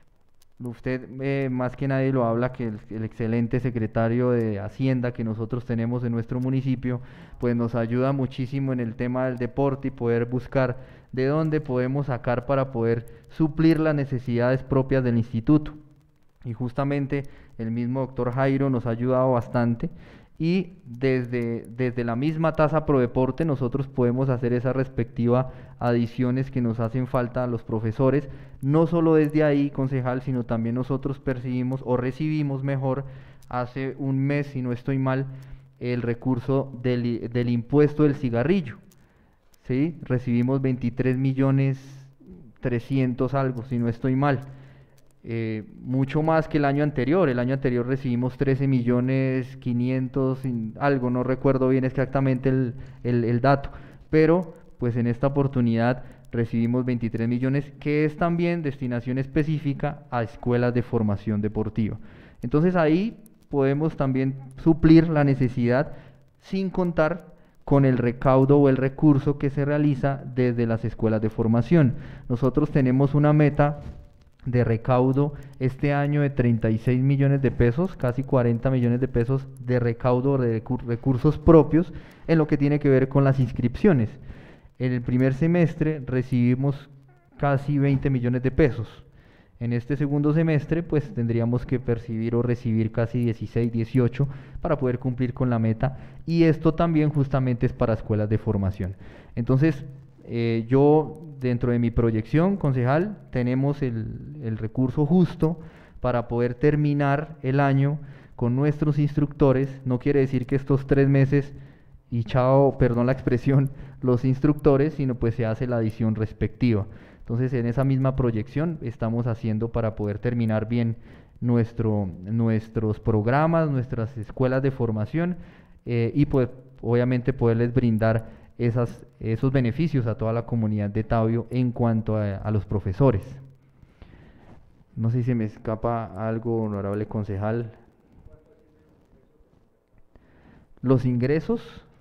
Usted eh, más que nadie lo habla, que el, el excelente secretario de Hacienda que nosotros tenemos en nuestro municipio, pues nos ayuda muchísimo en el tema del deporte y poder buscar de dónde podemos sacar para poder suplir las necesidades propias del instituto. Y justamente el mismo doctor Jairo nos ha ayudado bastante y desde, desde la misma tasa Prodeporte nosotros podemos hacer esa respectiva adiciones que nos hacen falta a los profesores, no solo desde ahí, concejal, sino también nosotros percibimos o recibimos mejor hace un mes, si no estoy mal, el recurso del, del impuesto del cigarrillo, ¿sí? Recibimos veintitrés millones trescientos algo, si no estoy mal. Eh, mucho más que el año anterior. El año anterior recibimos trece millones quinientos algo, no recuerdo bien exactamente el, el, el dato, pero pues en esta oportunidad recibimos veintitrés millones, que es también destinación específica a escuelas de formación deportiva. Entonces ahí podemos también suplir la necesidad sin contar con el recaudo o el recurso que se realiza desde las escuelas de formación. Nosotros tenemos una meta de recaudo este año de treinta y seis millones de pesos, casi cuarenta millones de pesos de recaudo de recursos propios en lo que tiene que ver con las inscripciones. En el primer semestre recibimos casi veinte millones de pesos. En este segundo semestre pues tendríamos que percibir o recibir casi dieciséis, dieciocho para poder cumplir con la meta, y esto también justamente es para escuelas de formación. Entonces Eh, yo, dentro de mi proyección, concejal, tenemos el, el recurso justo para poder terminar el año con nuestros instructores. No quiere decir que estos tres meses y chao, perdón la expresión, los instructores, sino pues se hace la adición respectiva. Entonces en esa misma proyección estamos haciendo para poder terminar bien nuestro, nuestros programas, nuestras escuelas de formación eh, y pues obviamente poderles brindar Esas, esos beneficios a toda la comunidad de Tabio en cuanto a, a los profesores. No sé si se me escapa algo, honorable concejal. Los ingresos.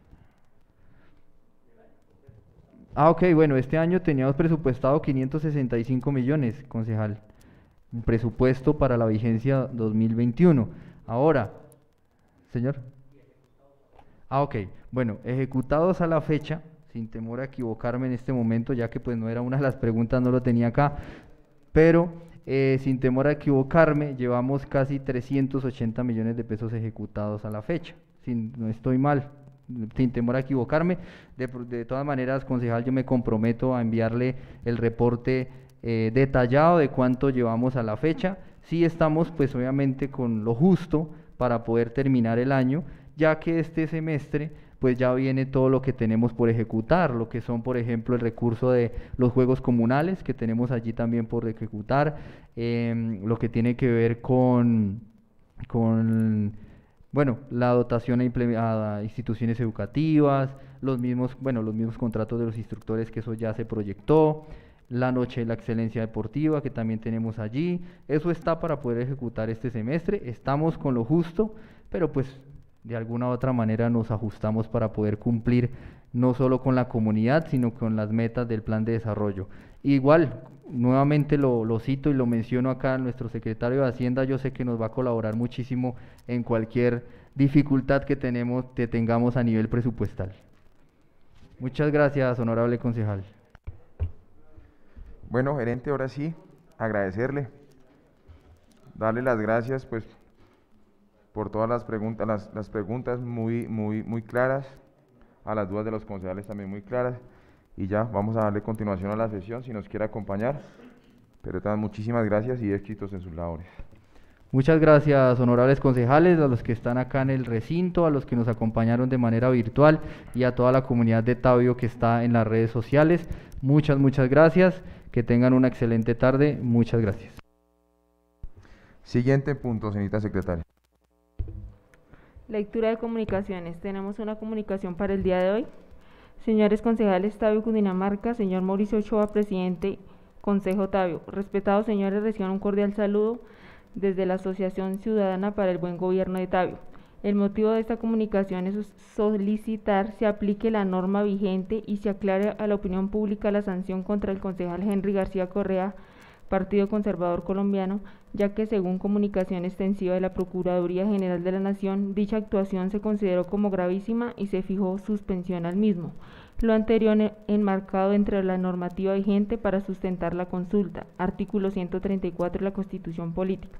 Ah, ok, bueno, este año teníamos presupuestado quinientos sesenta y cinco millones, concejal. Un presupuesto para la vigencia dos mil veintiuno. Ahora, señor. Ah, ok. Bueno, ejecutados a la fecha, sin temor a equivocarme en este momento, ya que pues no era una de las preguntas, no lo tenía acá, pero eh, sin temor a equivocarme, llevamos casi trescientos ochenta millones de pesos ejecutados a la fecha, sin, no estoy mal, sin temor a equivocarme. De, de todas maneras, concejal, yo me comprometo a enviarle el reporte eh, detallado de cuánto llevamos a la fecha. Sí estamos pues obviamente con lo justo para poder terminar el año, ya que este semestre pues ya viene todo lo que tenemos por ejecutar, lo que son por ejemplo el recurso de los juegos comunales que tenemos allí también por ejecutar, eh, lo que tiene que ver con, con bueno, la dotación a, a instituciones educativas, los mismos, bueno, los mismos contratos de los instructores, que eso ya se proyectó, la noche de la excelencia deportiva que también tenemos allí. Eso está para poder ejecutar este semestre. Estamos con lo justo, pero pues de alguna u otra manera nos ajustamos para poder cumplir no solo con la comunidad, sino con las metas del plan de desarrollo. Igual, nuevamente lo, lo cito y lo menciono acá, nuestro secretario de Hacienda, yo sé que nos va a colaborar muchísimo en cualquier dificultad que, tenemos, que tengamos a nivel presupuestal. Muchas gracias, honorable concejal. Bueno, gerente, ahora sí, agradecerle, darle las gracias pues por todas las preguntas, las, las preguntas muy, muy, muy claras, a las dudas de los concejales también muy claras, y ya vamos a darle continuación a la sesión si nos quiere acompañar, pero también muchísimas gracias y éxitos en sus labores. Muchas gracias, honorables concejales, a los que están acá en el recinto, a los que nos acompañaron de manera virtual y a toda la comunidad de Tabio que está en las redes sociales. Muchas, muchas gracias, que tengan una excelente tarde, muchas gracias. Siguiente punto, señorita secretaria. Lectura de comunicaciones. Tenemos una comunicación para el día de hoy. Señores concejales Tabio, Cundinamarca, señor Mauricio Ochoa, presidente, Consejo Tabio. Respetados señores, reciban un cordial saludo desde la Asociación Ciudadana para el Buen Gobierno de Tabio. El motivo de esta comunicación es solicitar se aplique la norma vigente y se aclare a la opinión pública la sanción contra el concejal Henry García Correa, Partido Conservador Colombiano, ya que según comunicación extensiva de la Procuraduría General de la Nación, dicha actuación se consideró como gravísima y se fijó suspensión al mismo. Lo anterior enmarcado entre la normativa vigente para sustentar la consulta, artículo ciento treinta y cuatro de la Constitución Política.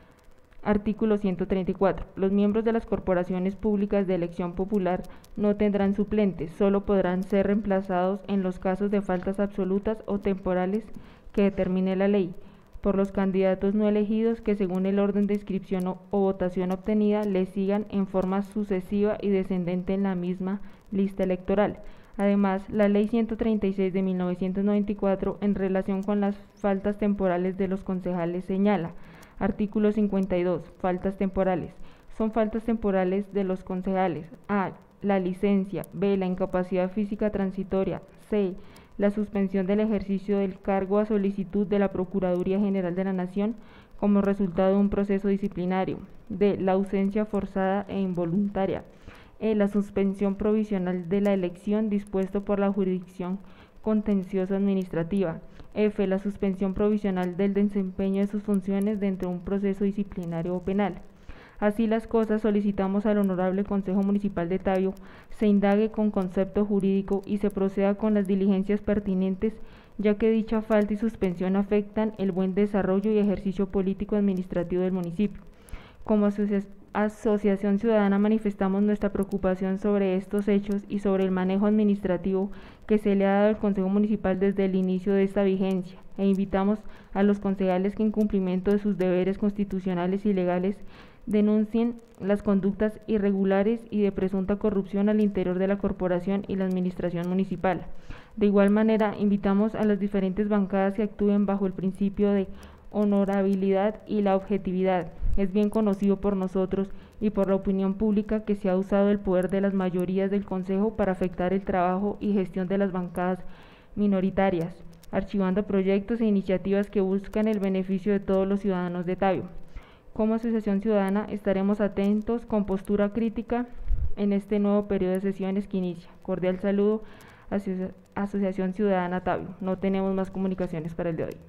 Artículo ciento treinta y cuatro. Los miembros de las corporaciones públicas de elección popular no tendrán suplentes, solo podrán ser reemplazados en los casos de faltas absolutas o temporales que determine la ley, por los candidatos no elegidos que según el orden de inscripción o, o votación obtenida les sigan en forma sucesiva y descendente en la misma lista electoral. Además, la Ley ciento treinta y seis de mil novecientos noventa y cuatro en relación con las faltas temporales de los concejales señala, artículo cincuenta y dos, faltas temporales. Son faltas temporales de los concejales: A. La licencia. B. La incapacidad física transitoria. C. La suspensión del ejercicio del cargo a solicitud de la Procuraduría General de la Nación como resultado de un proceso disciplinario. D. La ausencia forzada e involuntaria. E. La suspensión provisional de la elección dispuesto por la jurisdicción contencioso administrativa. F. La suspensión provisional del desempeño de sus funciones dentro de un proceso disciplinario o penal. Así las cosas, solicitamos al Honorable Consejo Municipal de Tabio se indague con concepto jurídico y se proceda con las diligencias pertinentes, ya que dicha falta y suspensión afectan el buen desarrollo y ejercicio político administrativo del municipio. Como asocia Asociación Ciudadana manifestamos nuestra preocupación sobre estos hechos y sobre el manejo administrativo que se le ha dado al Consejo Municipal desde el inicio de esta vigencia, e invitamos a los concejales que en cumplimiento de sus deberes constitucionales y legales denuncien las conductas irregulares y de presunta corrupción al interior de la corporación y la administración municipal. De igual manera, invitamos a las diferentes bancadas que actúen bajo el principio de honorabilidad y la objetividad. Es bien conocido por nosotros y por la opinión pública que se ha usado el poder de las mayorías del Consejo para afectar el trabajo y gestión de las bancadas minoritarias, archivando proyectos e iniciativas que buscan el beneficio de todos los ciudadanos de Tabio. Como Asociación Ciudadana estaremos atentos con postura crítica en este nuevo periodo de sesiones que inicia. Cordial saludo, Asoci- Asociación Ciudadana Tabio. No tenemos más comunicaciones para el de hoy.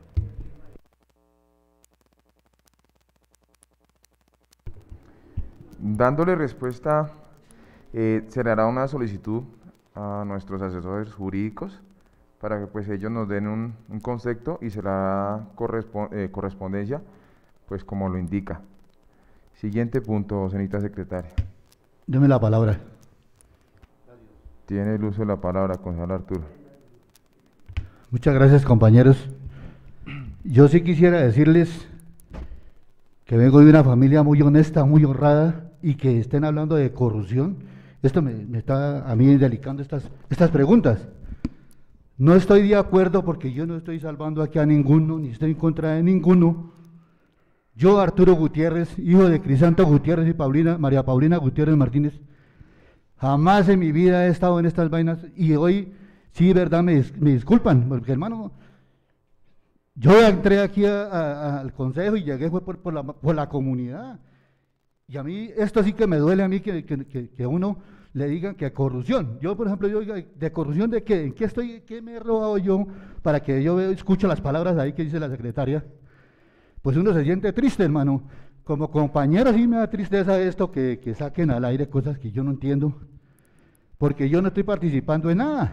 Dándole respuesta, eh, se le hará una solicitud a nuestros asesores jurídicos para que pues ellos nos den un, un concepto y se la da correspo- eh, correspondencia pues como lo indica. Siguiente punto, señorita secretaria. Deme la palabra. Tiene el uso de la palabra, concejal Arturo. Muchas gracias, compañeros. Yo sí quisiera decirles que vengo de una familia muy honesta, muy honrada, y que estén hablando de corrupción. Esto me, me está a mí delicando estas, estas preguntas. No estoy de acuerdo porque yo no estoy salvando aquí a ninguno, ni estoy en contra de ninguno. Yo, Arturo Gutiérrez, hijo de Crisanto Gutiérrez y Paulina, María Paulina Gutiérrez Martínez, jamás en mi vida he estado en estas vainas, y hoy sí, verdad, me, me disculpan, porque hermano, yo entré aquí a, a, al consejo y llegué fue por, por, la, por la comunidad, y a mí esto sí que me duele a mí que, que, que, que uno le digan que corrupción. Yo, por ejemplo, yo digo, ¿de corrupción de qué? ¿En qué estoy, qué me he robado yo para que yo veo, escucho las palabras ahí que dice la secretaria? Pues uno se siente triste, hermano. Como compañero sí me da tristeza esto, que, que saquen al aire cosas que yo no entiendo, porque yo no estoy participando en nada.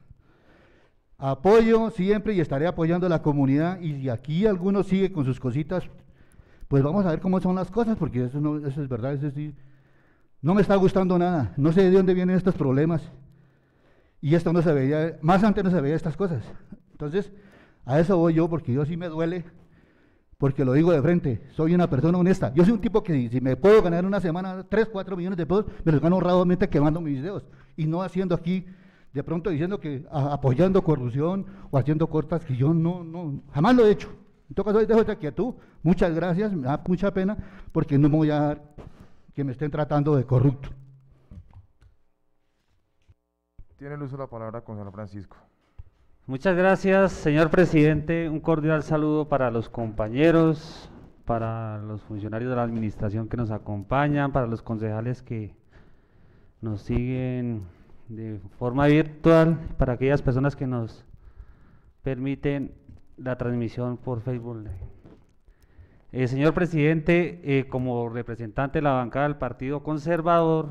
Apoyo siempre y estaré apoyando a la comunidad, y si aquí alguno sigue con sus cositas, pues vamos a ver cómo son las cosas, porque eso, no, eso es verdad, eso sí, no me está gustando nada, no sé de dónde vienen estos problemas, y esto no se veía, más antes no se veía estas cosas. Entonces, a eso voy yo, porque yo sí me duele, porque lo digo de frente, soy una persona honesta. Yo soy un tipo que si, si me puedo ganar una semana tres, cuatro millones de pesos, me los gano honradamente quemando mis videos, y no haciendo aquí, de pronto diciendo que a, apoyando corrupción o haciendo cortas, que yo no, no, jamás lo he hecho. En todo caso, dejo esta quietud, muchas gracias, me da mucha pena, porque no me voy a dar que me estén tratando de corrupto. Tiene el uso de la palabra, concejal Francisco. Muchas gracias, señor presidente. Un cordial saludo para los compañeros, para los funcionarios de la administración que nos acompañan, para los concejales que nos siguen de forma virtual, para aquellas personas que nos permiten la transmisión por Facebook Live. Eh, señor presidente, eh, como representante de la bancada del Partido Conservador,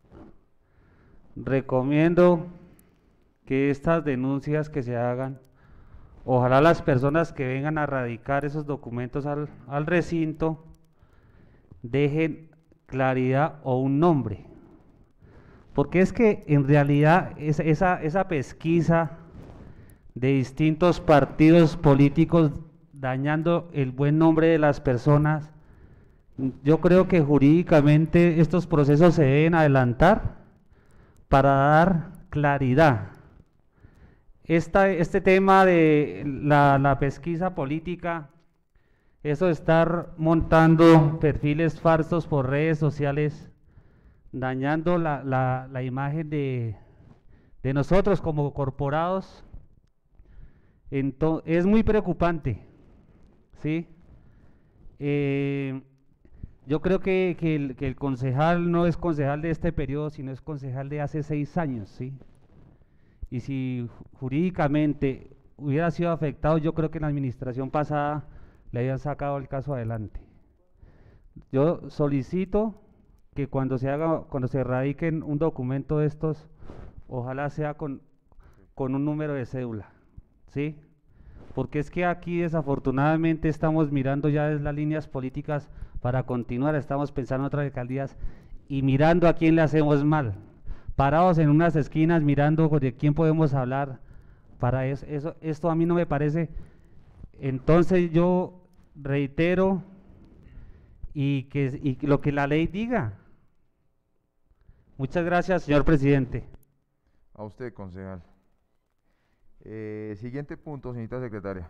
recomiendo que estas denuncias que se hagan, ojalá las personas que vengan a radicar esos documentos al, al recinto dejen claridad o un nombre, porque es que en realidad es, esa, esa pesquisa de distintos partidos políticos dañando el buen nombre de las personas, yo creo que jurídicamente estos procesos se deben adelantar para dar claridad. Esta, este tema de la, la pesquisa política, eso de estar montando perfiles falsos por redes sociales, dañando la, la, la imagen de, de nosotros como corporados, entonces, es muy preocupante, ¿sí? Eh, yo creo que, que, el, que el concejal no es concejal de este periodo, sino es concejal de hace seis años, ¿sí? Y si jurídicamente hubiera sido afectado, yo creo que en la administración pasada le habían sacado el caso adelante. Yo solicito que cuando se haga, cuando se radiquen un documento de estos, ojalá sea con, con un número de cédula, ¿sí? Porque es que aquí desafortunadamente estamos mirando ya desde las líneas políticas para continuar, estamos pensando en otras alcaldías y mirando a quién le hacemos mal, parados en unas esquinas mirando de quién podemos hablar. Para eso, eso, esto a mí no me parece. Entonces yo reitero y que y lo que la ley diga. Muchas gracias, señor presidente. A usted, concejal. Eh, siguiente punto, señorita secretaria.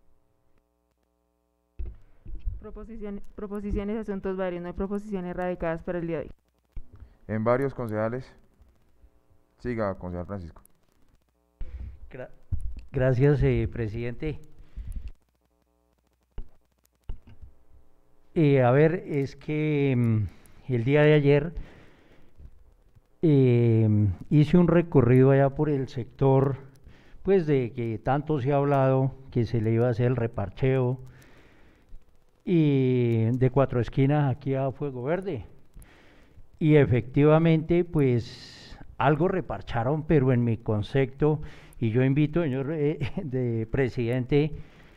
Proposiciones, proposiciones de asuntos varios, no hay proposiciones radicadas para el día de hoy. En varios, concejales. Siga, concejal Francisco. Gra Gracias, eh, presidente. Eh, a ver, es que mm, el día de ayer eh, hice un recorrido allá por el sector, pues de que tanto se ha hablado, que se le iba a hacer el reparcheo, y de Cuatro Esquinas aquí a Fuego Verde. Y efectivamente, pues algo reparcharon, pero en mi concepto, y yo invito, señor eh, de presidente,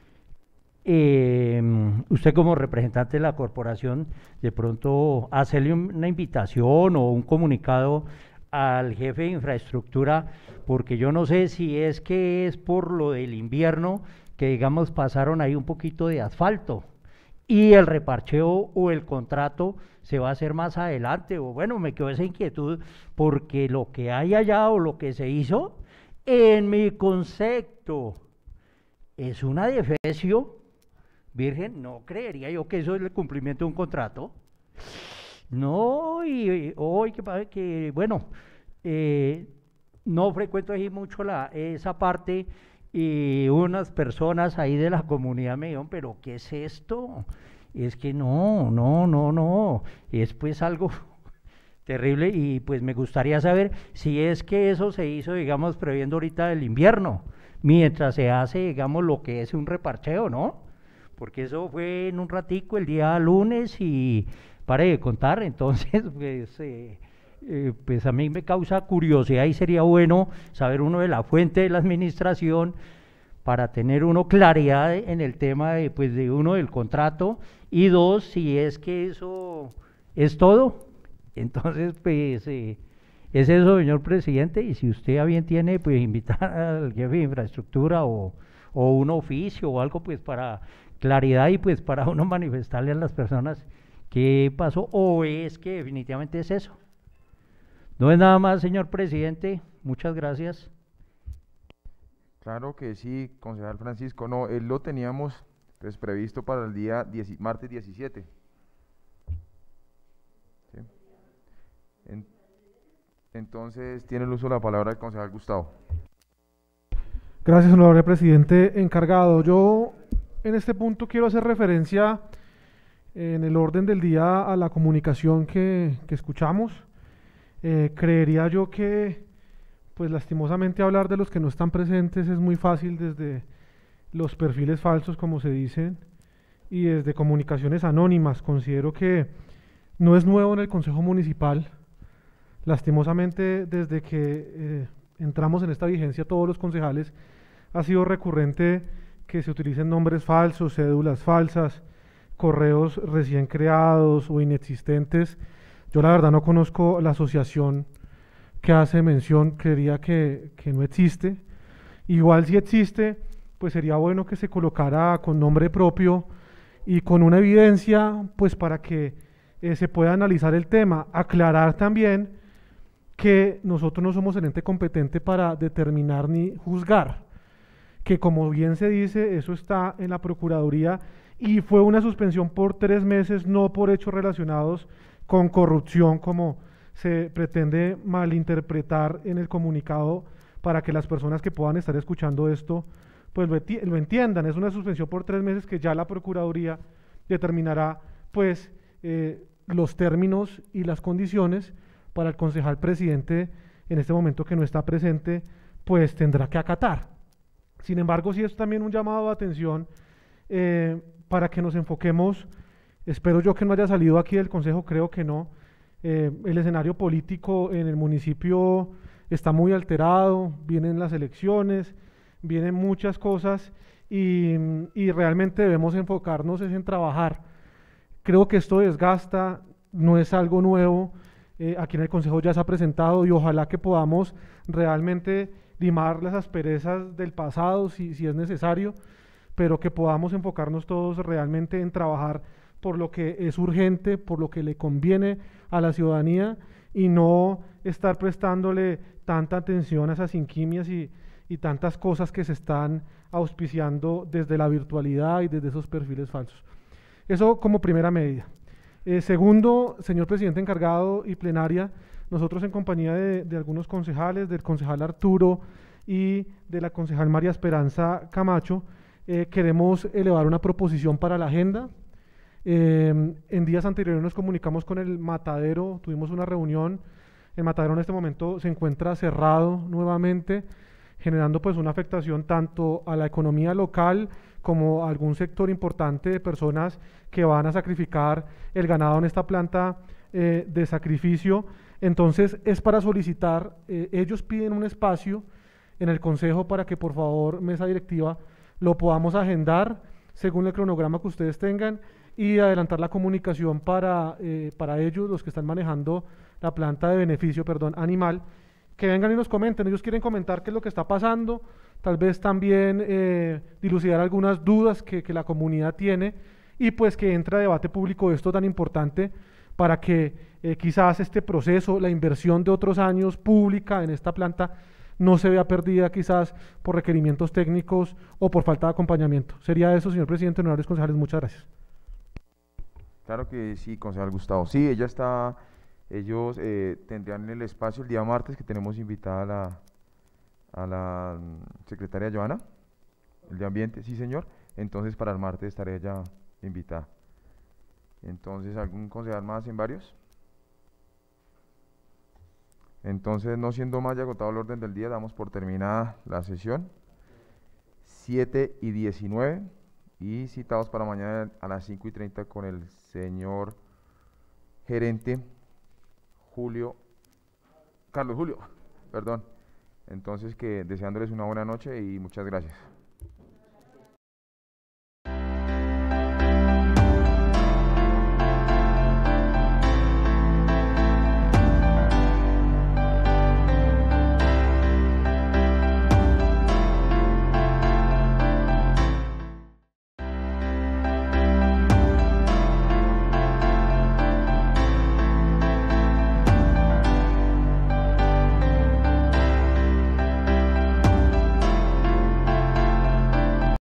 eh, usted como representante de la corporación, de pronto hacerle una invitación o un comunicado al jefe de infraestructura, porque yo no sé si es que es por lo del invierno, que digamos pasaron ahí un poquito de asfalto, y el reparcheo o el contrato se va a hacer más adelante, o bueno, me quedó esa inquietud, porque lo que hay allá o lo que se hizo, en mi concepto, es una defecio, virgen, no creería yo que eso es el cumplimiento de un contrato. No, y hoy que, que bueno, eh, no frecuento ahí mucho la, esa parte, y unas personas ahí de la comunidad me dijeron, pero ¿qué es esto? Es que no, no, no, no, es pues algo terrible, y pues me gustaría saber si es que eso se hizo, digamos, previendo ahorita el invierno, mientras se hace, digamos, lo que es un reparcheo, ¿no? Porque eso fue en un ratico el día lunes y pare de contar, entonces pues, eh, eh, pues a mí me causa curiosidad y sería bueno saber uno de la fuente de la administración para tener uno claridad en el tema de, pues, de uno del contrato, y dos, si es que eso es todo. Entonces pues eh, es eso, señor presidente, y si usted a bien tiene, pues invitar al jefe de infraestructura o, o un oficio o algo, pues para claridad y pues para uno manifestarle a las personas qué pasó, o es que definitivamente es eso. No es nada más, señor presidente, muchas gracias. Claro que sí, concejal Francisco. No, él lo teníamos pues previsto para el día diez, martes diecisiete. ¿Sí? En, entonces tiene el uso de la palabra el concejal Gustavo. Gracias, honorable presidente encargado. Yo en este punto quiero hacer referencia en el orden del día a la comunicación que, que escuchamos. Eh, creería yo que, pues lastimosamente hablar de los que no están presentes es muy fácil desde los perfiles falsos, como se dicen, y desde comunicaciones anónimas. Considero que no es nuevo en el Consejo Municipal. Lastimosamente, desde que eh, entramos en esta vigencia, todos los concejales, ha sido recurrente que se utilicen nombres falsos, cédulas falsas, correos recién creados o inexistentes. Yo la verdad no conozco la asociación que hace mención, creería que, que no existe. Igual si existe, pues sería bueno que se colocara con nombre propio y con una evidencia, pues para que eh, se pueda analizar el tema. Aclarar también que nosotros no somos el ente competente para determinar ni juzgar, que como bien se dice, eso está en la Procuraduría y fue una suspensión por tres meses, no por hechos relacionados con corrupción, como se pretende malinterpretar en el comunicado, para que las personas que puedan estar escuchando esto pues lo, enti lo entiendan. Es una suspensión por tres meses que ya la Procuraduría determinará pues eh, los términos y las condiciones para el concejal presidente, en este momento que no está presente, pues tendrá que acatar. Sin embargo, sí es también un llamado de atención eh, para que nos enfoquemos. Espero yo que no haya salido aquí del Consejo, creo que no. Eh, el escenario político en el municipio está muy alterado, vienen las elecciones, vienen muchas cosas y, y realmente debemos enfocarnos es en trabajar. Creo que esto desgasta, no es algo nuevo, eh, aquí en el Consejo ya se ha presentado y ojalá que podamos realmente limar las asperezas del pasado si, si es necesario, pero que podamos enfocarnos todos realmente en trabajar por lo que es urgente, por lo que le conviene a la ciudadanía y no estar prestándole tanta atención a esas inquimias y, y tantas cosas que se están auspiciando desde la virtualidad y desde esos perfiles falsos. Eso como primera medida. Eh, segundo, señor presidente encargado y plenaria, nosotros en compañía de, de algunos concejales, del concejal Arturo y de la concejal María Esperanza Camacho, eh, queremos elevar una proposición para la agenda. Eh, en días anteriores nos comunicamos con el Matadero, tuvimos una reunión. El Matadero en este momento se encuentra cerrado nuevamente, generando pues una afectación tanto a la economía local como a algún sector importante de personas que van a sacrificar el ganado en esta planta eh, de sacrificio. Entonces es para solicitar, eh, ellos piden un espacio en el Consejo para que por favor mesa directiva lo podamos agendar según el cronograma que ustedes tengan y adelantar la comunicación para, eh, para ellos, los que están manejando la planta de beneficio, perdón, animal, que vengan y nos comenten. Ellos quieren comentar qué es lo que está pasando, tal vez también eh, dilucidar algunas dudas que, que la comunidad tiene y pues que entre a debate público esto tan importante para que eh, quizás este proceso, la inversión de otros años pública en esta planta no se vea perdida quizás por requerimientos técnicos o por falta de acompañamiento. Sería eso, señor presidente, honorables concejales, muchas gracias. Claro que sí, concejal Gustavo. Sí, ella está, ellos eh, tendrían el espacio el día martes, que tenemos invitada a la, a la mm, secretaria Joana, el de Ambiente, sí señor. Entonces para el martes estaré ella invitada. Entonces, ¿algún concejal más en varios? Entonces, no siendo más ya agotado el orden del día, damos por terminada la sesión. siete y diecinueve y citados para mañana a las cinco y treinta con el señor gerente Julio, Carlos Julio, perdón. Entonces, que deseándoles una buena noche y muchas gracias.